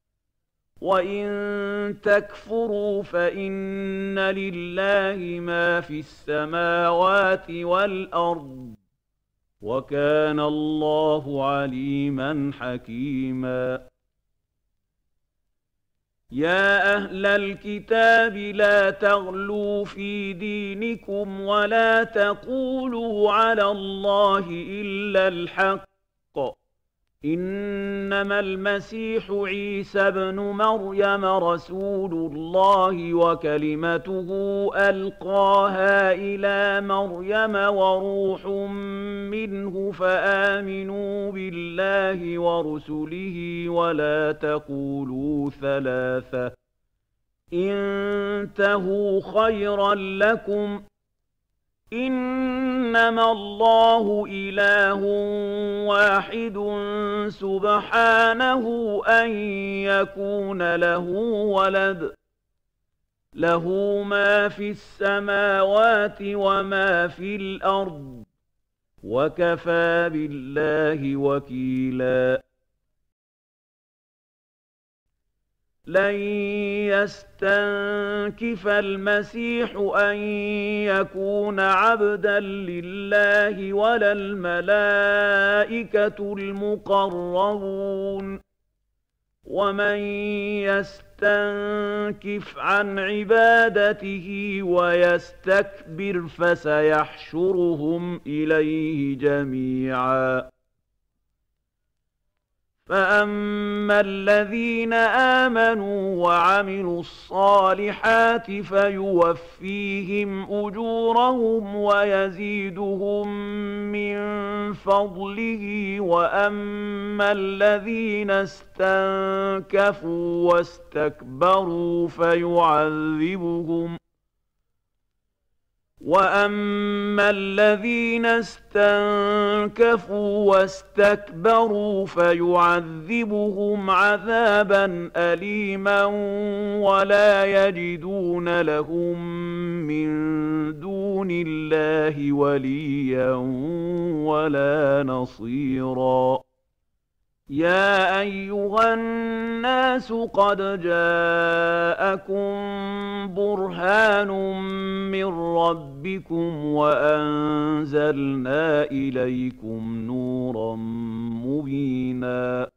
وإن تكفروا فإن لله ما في السماوات والأرض وكان الله عليما حكيما يا أهل الكتاب لا تغلوا في دينكم ولا تقولوا على الله إلا الحق إنما المسيح عيسى ابن مريم رسول الله وكلمته ألقاها إلى مريم وروح منه فآمنوا بالله ورسله ولا تقولوا ثلاثة انتهوا خيرا لكم إنما الله إله واحد سبحانه أن يكون له ولد له ما في السماوات وما في الأرض وكفى بالله وكيلا لن يستنكف المسيح أن يكون عبدا لله ولا الملائكة المقربون ومن يستنكف عن عبادته ويستكبر فسيحشرهم إليه جميعا فأما الذين آمنوا وعملوا الصالحات فيوفيهم أجورهم ويزيدهم من فضله وأما الذين استنكفوا واستكبروا فيعذبهم وَأَمَّا الَّذِينَ اسْتَنكَفُوا وَاسْتَكْبَرُوا فَيُعَذِّبُهُمْ عَذَابًا أَلِيمًا وَلَا يَجِدُونَ لَهُم مِّن دُونِ اللَّهِ وَلِيًّا وَلَا نَصِيرًا يَا أَيُّهَا النَّاسُ قَدْ جَاءَكُم بُرْهَانٌ مِّن رَّبِّكُمْ وَأَنزَلْنَا إِلَيْكُمْ نُورًا مُّبِينًا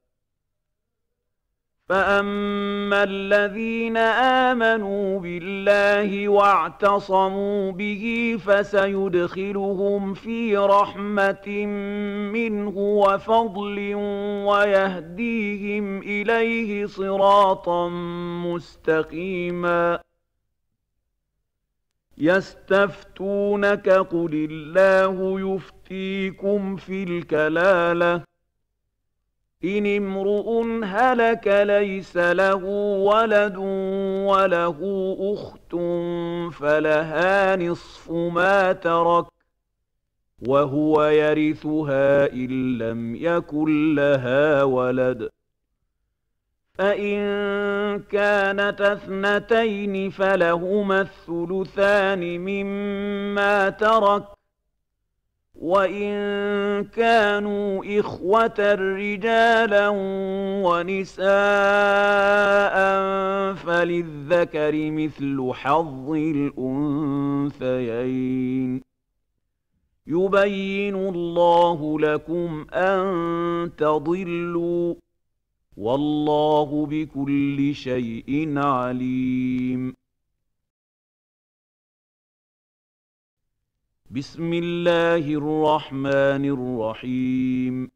فَأَمَّا الَّذِينَ آمَنُوا بِاللَّهِ وَاعْتَصَمُوا بِهِ فَسَيُدْخِلُهُمْ فِي رَحْمَةٍ مِّنْهُ وَفَضْلٍ وَيَهْدِيهِمْ إِلَيْهِ صِرَاطًا مُّسْتَقِيمًا يَسْتَفْتُونَكَ قُلِ اللَّهُ يُفْتِيكُمْ فِي الْكَلَالَةِ إن امرؤ هلك ليس له ولد وله أخت فلها نصف ما ترك وهو يرثها إن لم يكن لها ولد فإن كانت اثنتين فلهما الثلثان مما ترك وَإِن كَانُوا إِخْوَةً رِجَالًا وَنِسَاءً فَلِلذَّكَرِ مِثْلُ حَظِّ الْأُنثَيَيْنِ يُبَيِّنُ اللَّهُ لَكُمْ أَن تَضِلُّوا وَاللَّهُ بِكُلِّ شَيْءٍ عَلِيمٌ بسم الله الرحمن الرحيم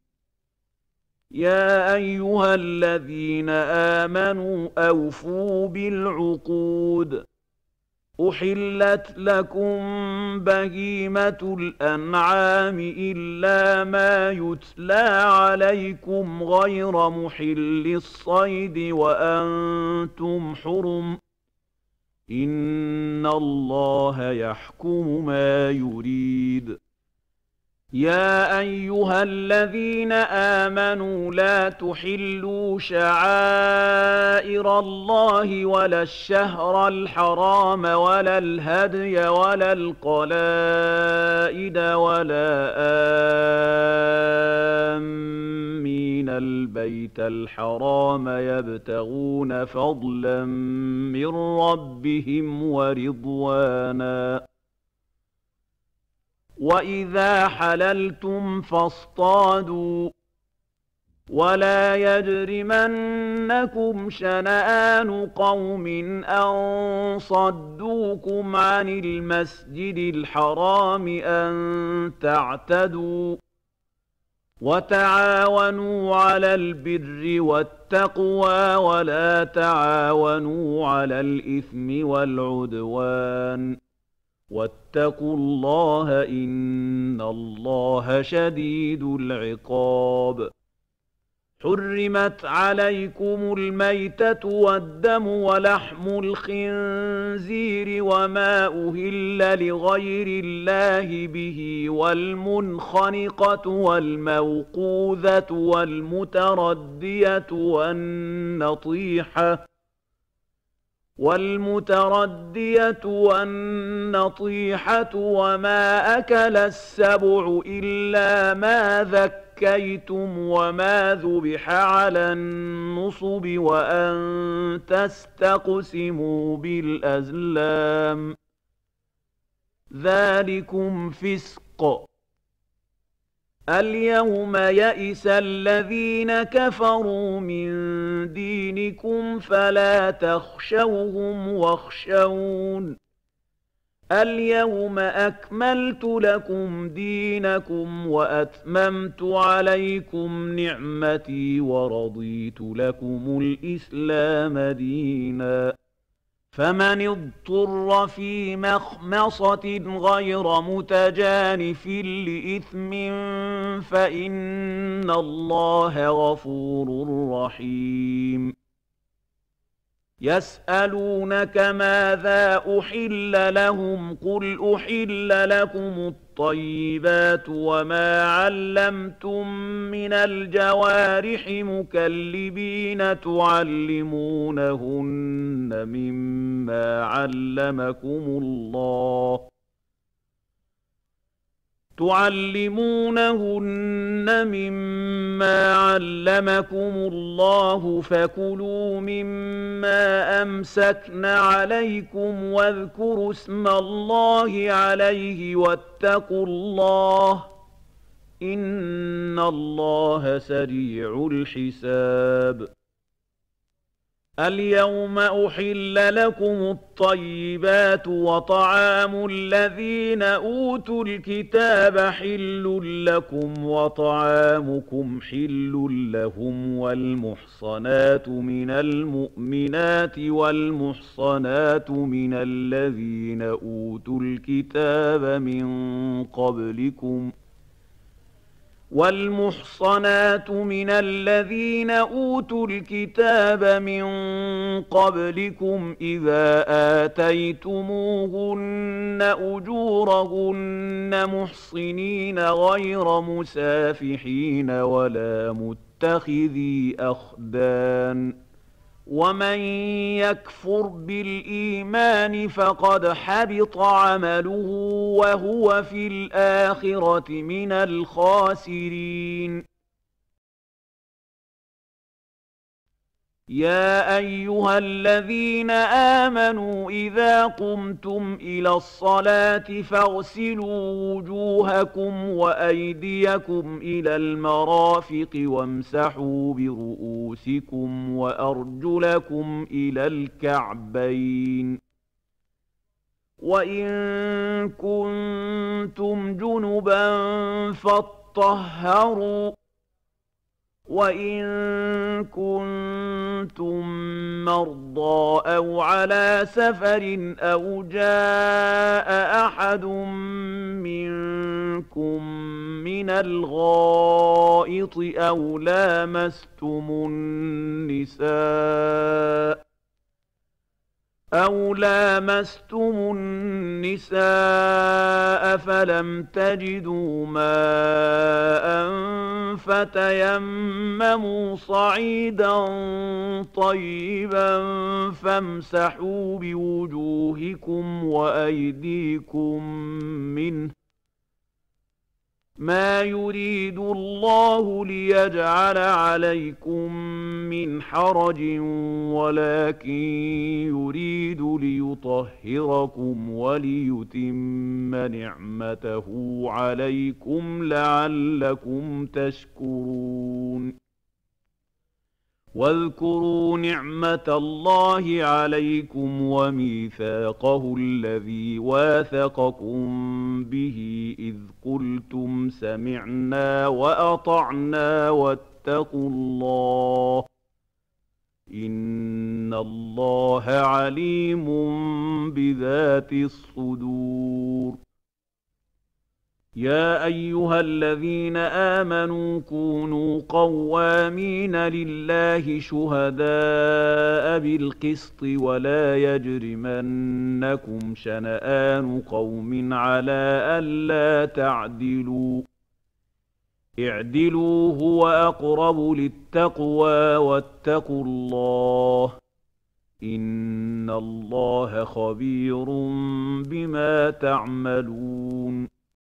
يا أيها الذين آمنوا أوفوا بالعقود أحلت لكم بهيمة الأنعام إلا ما يتلى عليكم غير محل الصيد وأنتم حرم إن الله يحكم ما يريد يا أيها الذين آمنوا لا تحلوا شعائر الله ولا الشهر الحرام ولا الهدي ولا القلائد ولا آمين البيت الحرام يبتغون فضلا من ربهم ورضوانا وَإِذَا حَلَلْتُمْ فَاصْطَادُوا وَلَا يَجْرِمَنَّكُمْ شَنَآنُ قَوْمٍ أَن صَدُّوكُمْ عَنِ الْمَسْجِدِ الْحَرَامِ أَن تَعْتَدُوا وَتَعَاوَنُوا عَلَى الْبِرِّ وَالتَّقْوَىٰ وَلَا تَعَاوَنُوا عَلَى الْإِثْمِ وَالْعُدْوَانِ واتقوا الله إن الله شديد العقاب حرمت عليكم الميتة والدم ولحم الخنزير وما أهل لغير الله به والمنخنقة والموقوذة والمتردية والنطيحة وَالْمُتَرَدِّيَةُ وَالنَّطِيحَةُ وَمَا أَكَلَ السَّبُعُ إِلَّا مَا ذَكَّيْتُمْ وَمَا ذُبِحَ عَلَى النُّصُبِ وَأَن تَسْتَقْسِمُوا بِالْأَزْلَامِ ۚ ذَٰلِكُمْ فِسْقٌ. الْيَوْمَ يَئِسَ الَّذِينَ كَفَرُوا مِن دِينِكُمْ فَلَا تَخْشَوْهُمْ وَاخْشَوْنِ ۚ الْيَوْمَ أَكْمَلْتُ لَكُمْ دِينَكُمْ وَأَتْمَمْتُ عَلَيْكُمْ نِعْمَتِي وَرَضِيتُ لَكُمُ الْإِسْلَامَ دِينًا. فَمَنِ اضْطُرَّ فِي مَخْمَصَةٍ غَيْرَ مُتَجَانِفٍ لِّإِثْمٍ فَإِنَّ اللَّهَ غَفُورٌ رَّحِيمٌ. يَسْأَلُونَكَ مَاذَا أُحِلَّ لَهُمْ ۖ قُلْ أُحِلَّ لَكُمُ الطَّيِّبَاتُ وَمَا عَلَّمْتُم مِّنَ الْجَوَارِحِ مُكَلِّبِينَ تُعَلِّمُونَهُنَّ مِمَّا عَلَّمَكُمُ اللَّهُ تعلمونهن مما علمكم الله فكلوا مما أمسكن عليكم واذكروا اسم الله عليه واتقوا الله إن الله سريع الحساب. اليوم أحل لكم الطيبات وطعام الذين أوتوا الكتاب حل لكم وطعامكم حل لهم والمحصنات من المؤمنات والمحصنات من الذين أوتوا الكتاب من قبلكم والمحصنات من الذين أوتوا الكتاب من قبلكم إذا آتيتموهن أجورهن محصنين غير مسافحين ولا متخذي أخدان ومن يكفر بالإيمان فقد حبط عمله وهو في الآخرة من الخاسرين. يا أيها الذين آمنوا إذا قمتم إلى الصلاة فاغسلوا وجوهكم وأيديكم إلى المرافق وامسحوا برؤوسكم وأرجلكم إلى الكعبين وإن كنتم جنبا فاطهروا وإن كنتم مرضى أو على سفر أو جاء أحد منكم من الغائط أو لامستم النساء أو لامستم النساء فلم تجدوا ماء فتيمموا صعيدا طيبا فامسحوا بوجوهكم وأيديكم منه ما يريد الله ليجعل عليكم من حرج ولكن يريد ليطهركم وليتم نعمته عليكم لعلكم تشكرون. واذكروا نعمة الله عليكم وميثاقه الذي واثقكم به إذ قلتم سمعنا وأطعنا واتقوا الله إن الله عليم بذات الصدور. يا أيها الذين آمنوا كونوا قوامين لله شهداء بالقسط ولا يجرمنكم شنآن قوم على ألا تعدلوا اعدلوا هو أقرب للتقوى واتقوا الله إن الله خبير بما تعملون.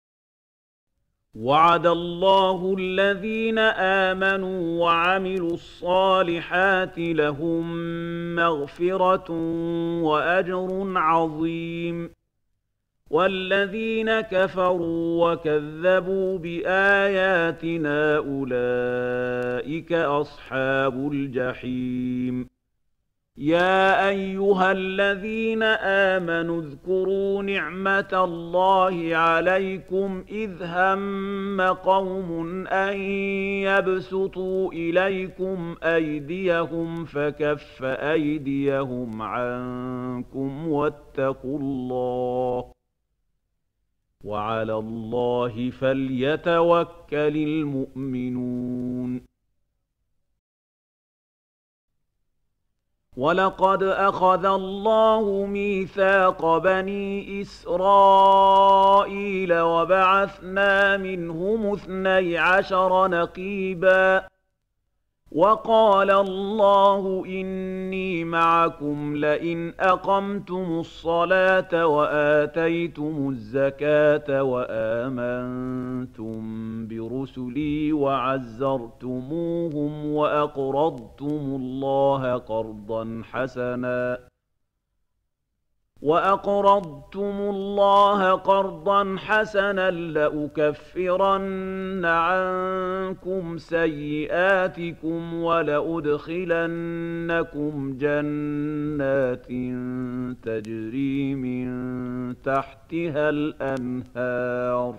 وعد الله الذين آمنوا وعملوا الصالحات لهم مغفرة وأجر عظيم، والذين كفروا وكذبوا بآياتنا أولئك أصحاب الجحيم. يا أيها الذين آمنوا اذكروا نعمة الله عليكم إذ هم قوم أن يبسطوا إليكم أيديهم فكف أيديهم عنكم واتقوا الله، وعلى الله فليتوكل المؤمنون. ولقد أخذ الله ميثاق بني إسرائيل وبعثنا منهم اثني عشر نقيبا، وقال الله إني معكم لئن أقمتم الصلاة وآتيتم الزكاة وآمنتم برسلي وعزرتموهم وأقرضتم الله قرضا حسنا وأقرضتم الله قرضا حسنا لأكفرن عنكم سيئاتكم ولأدخلنكم جنات تجري من تحتها الأنهار،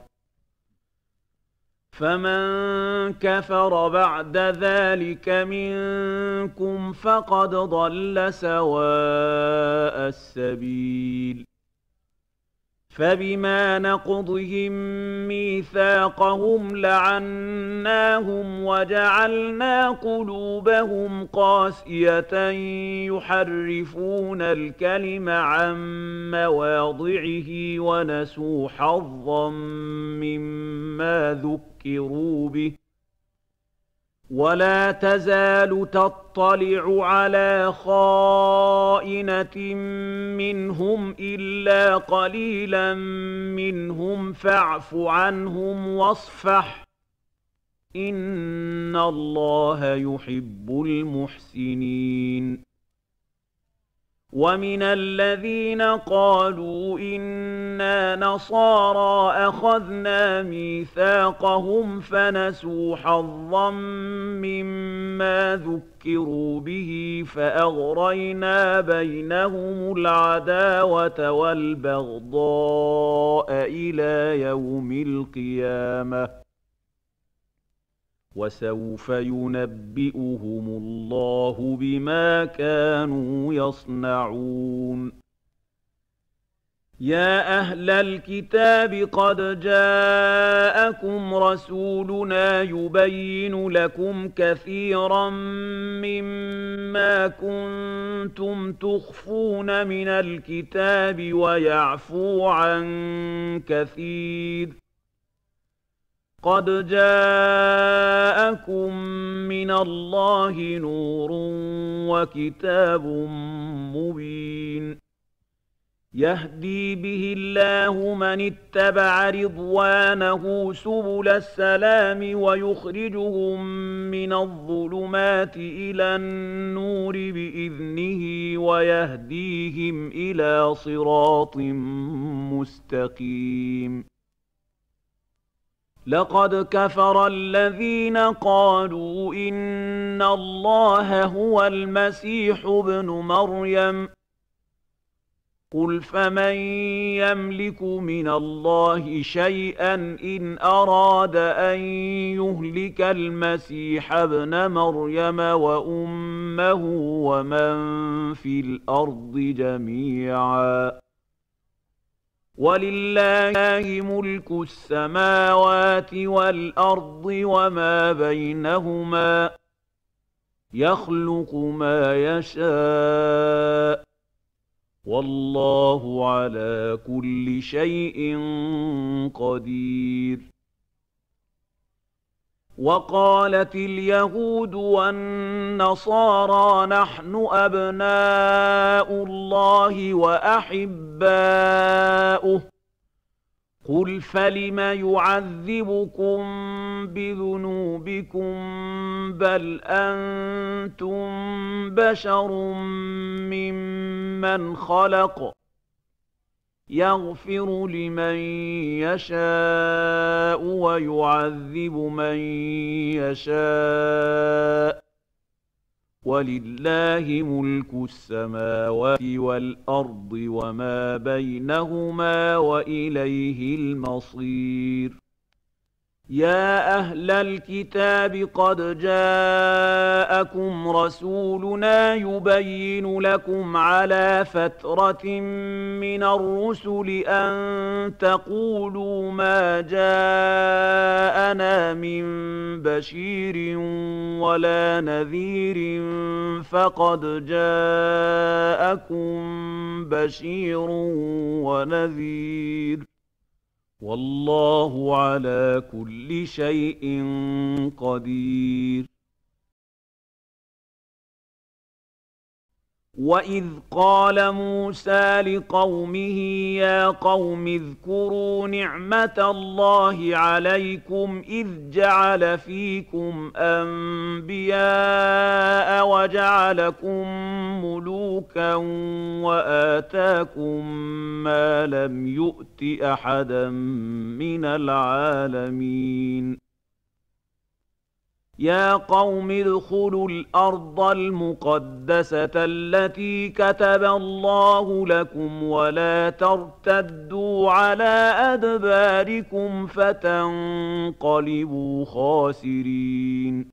فمن كفر بعد ذلك منكم فقد ضل سواء السبيل. فبما نقضهم ميثاقهم لعناهم وجعلنا قلوبهم قاسية يحرفون الكلم عن مواضعه ونسوا حظا مما ذكروا به، ولا تزال تطلع على خائنة منهم إلا قليلا منهم فاعف عنهم واصفح، إن الله يحب المحسنين. ومن الذين قالوا إنا نصارى أخذنا ميثاقهم فنسوا حظا مما ذكروا به فأغرينا بينهم العداوة والبغضاء إلى يوم القيامة، وسوف ينبئهم الله بما كانوا يصنعون. يا أهل الكتاب قد جاءكم رسولنا يبين لكم كثيرا مما كنتم تخفون من الكتاب ويعفو عن كثير، قد جاءكم من الله نور وكتاب مبين، يهدي به الله من اتبع رضوانه سبل السلام ويخرجهم من الظلمات إلى النور بإذنه ويهديهم إلى صراط مستقيم. لقد كفر الذين قالوا إن الله هو المسيح ابن مريم، قل فمن يملك من الله شيئا إن أراد أن يهلك المسيح ابن مريم وأمه ومن في الأرض جميعا، ولله ملك السماوات والأرض وما بينهما، يخلق ما يشاء، والله على كل شيء قدير. وقالت اليهود والنصارى نحن أبناء الله وأحباؤه قل فلم يعذبكم بذنوبكم بل أنتم بشر ممن خلق يغفر لمن يشاء ويعذب من يشاء ولله ملك السماوات والأرض وما بينهما وإليه المصير يا أهل الكتاب قد جاءكم رسولنا يبين لكم على فترة من الرسل أن تقولوا ما جاءنا من بشير ولا نذير فقد جاءكم بشير ونذير والله على كل شيء قدير وإذ قال موسى لقومه يا قوم اذكروا نعمة الله عليكم إذ جعل فيكم أنبياء وجعلكم ملوكا وآتاكم ما لم يؤت أحدا من العالمين يا قوم ادخلوا الأرض المقدسة التي كتب الله لكم ولا ترتدوا على أدباركم فتنقلبوا خاسرين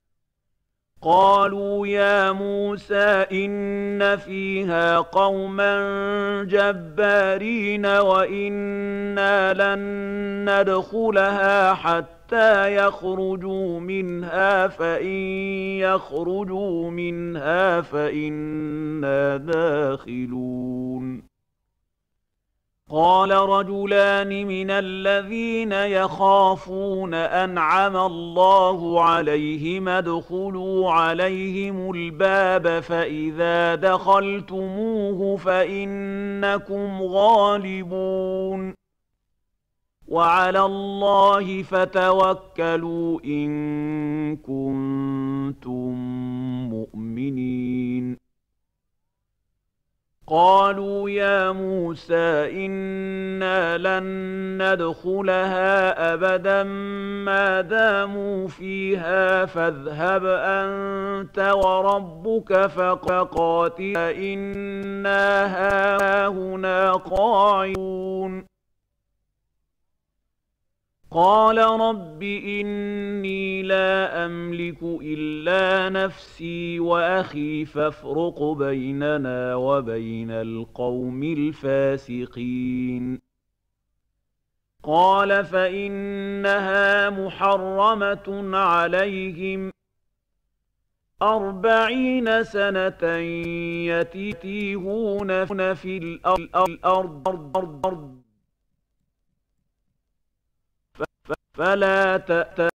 قالوا يا موسى إن فيها قوما جبارين وإنا لن ندخلها حتى يخرجوا منها فإن يخرجوا منها فإنا داخلون قال رجلان من الذين يخافون أنعم الله عليهم ادخلوا عليهم الباب فإذا دخلتموه فإنكم غالبون وعلى الله فتوكلوا إن كنتم مؤمنين قالوا يا موسى إنا لن ندخلها أبدا ما داموا فيها فاذهب أنت وربك فقاتلا إنا هاهنا قاعدون قال رب إني لا أملك إلا نفسي وأخي فافرق بيننا وبين القوم الفاسقين قال فإنها محرمة عليهم أربعين سنة يتيهون في الأرض فلا تأتوا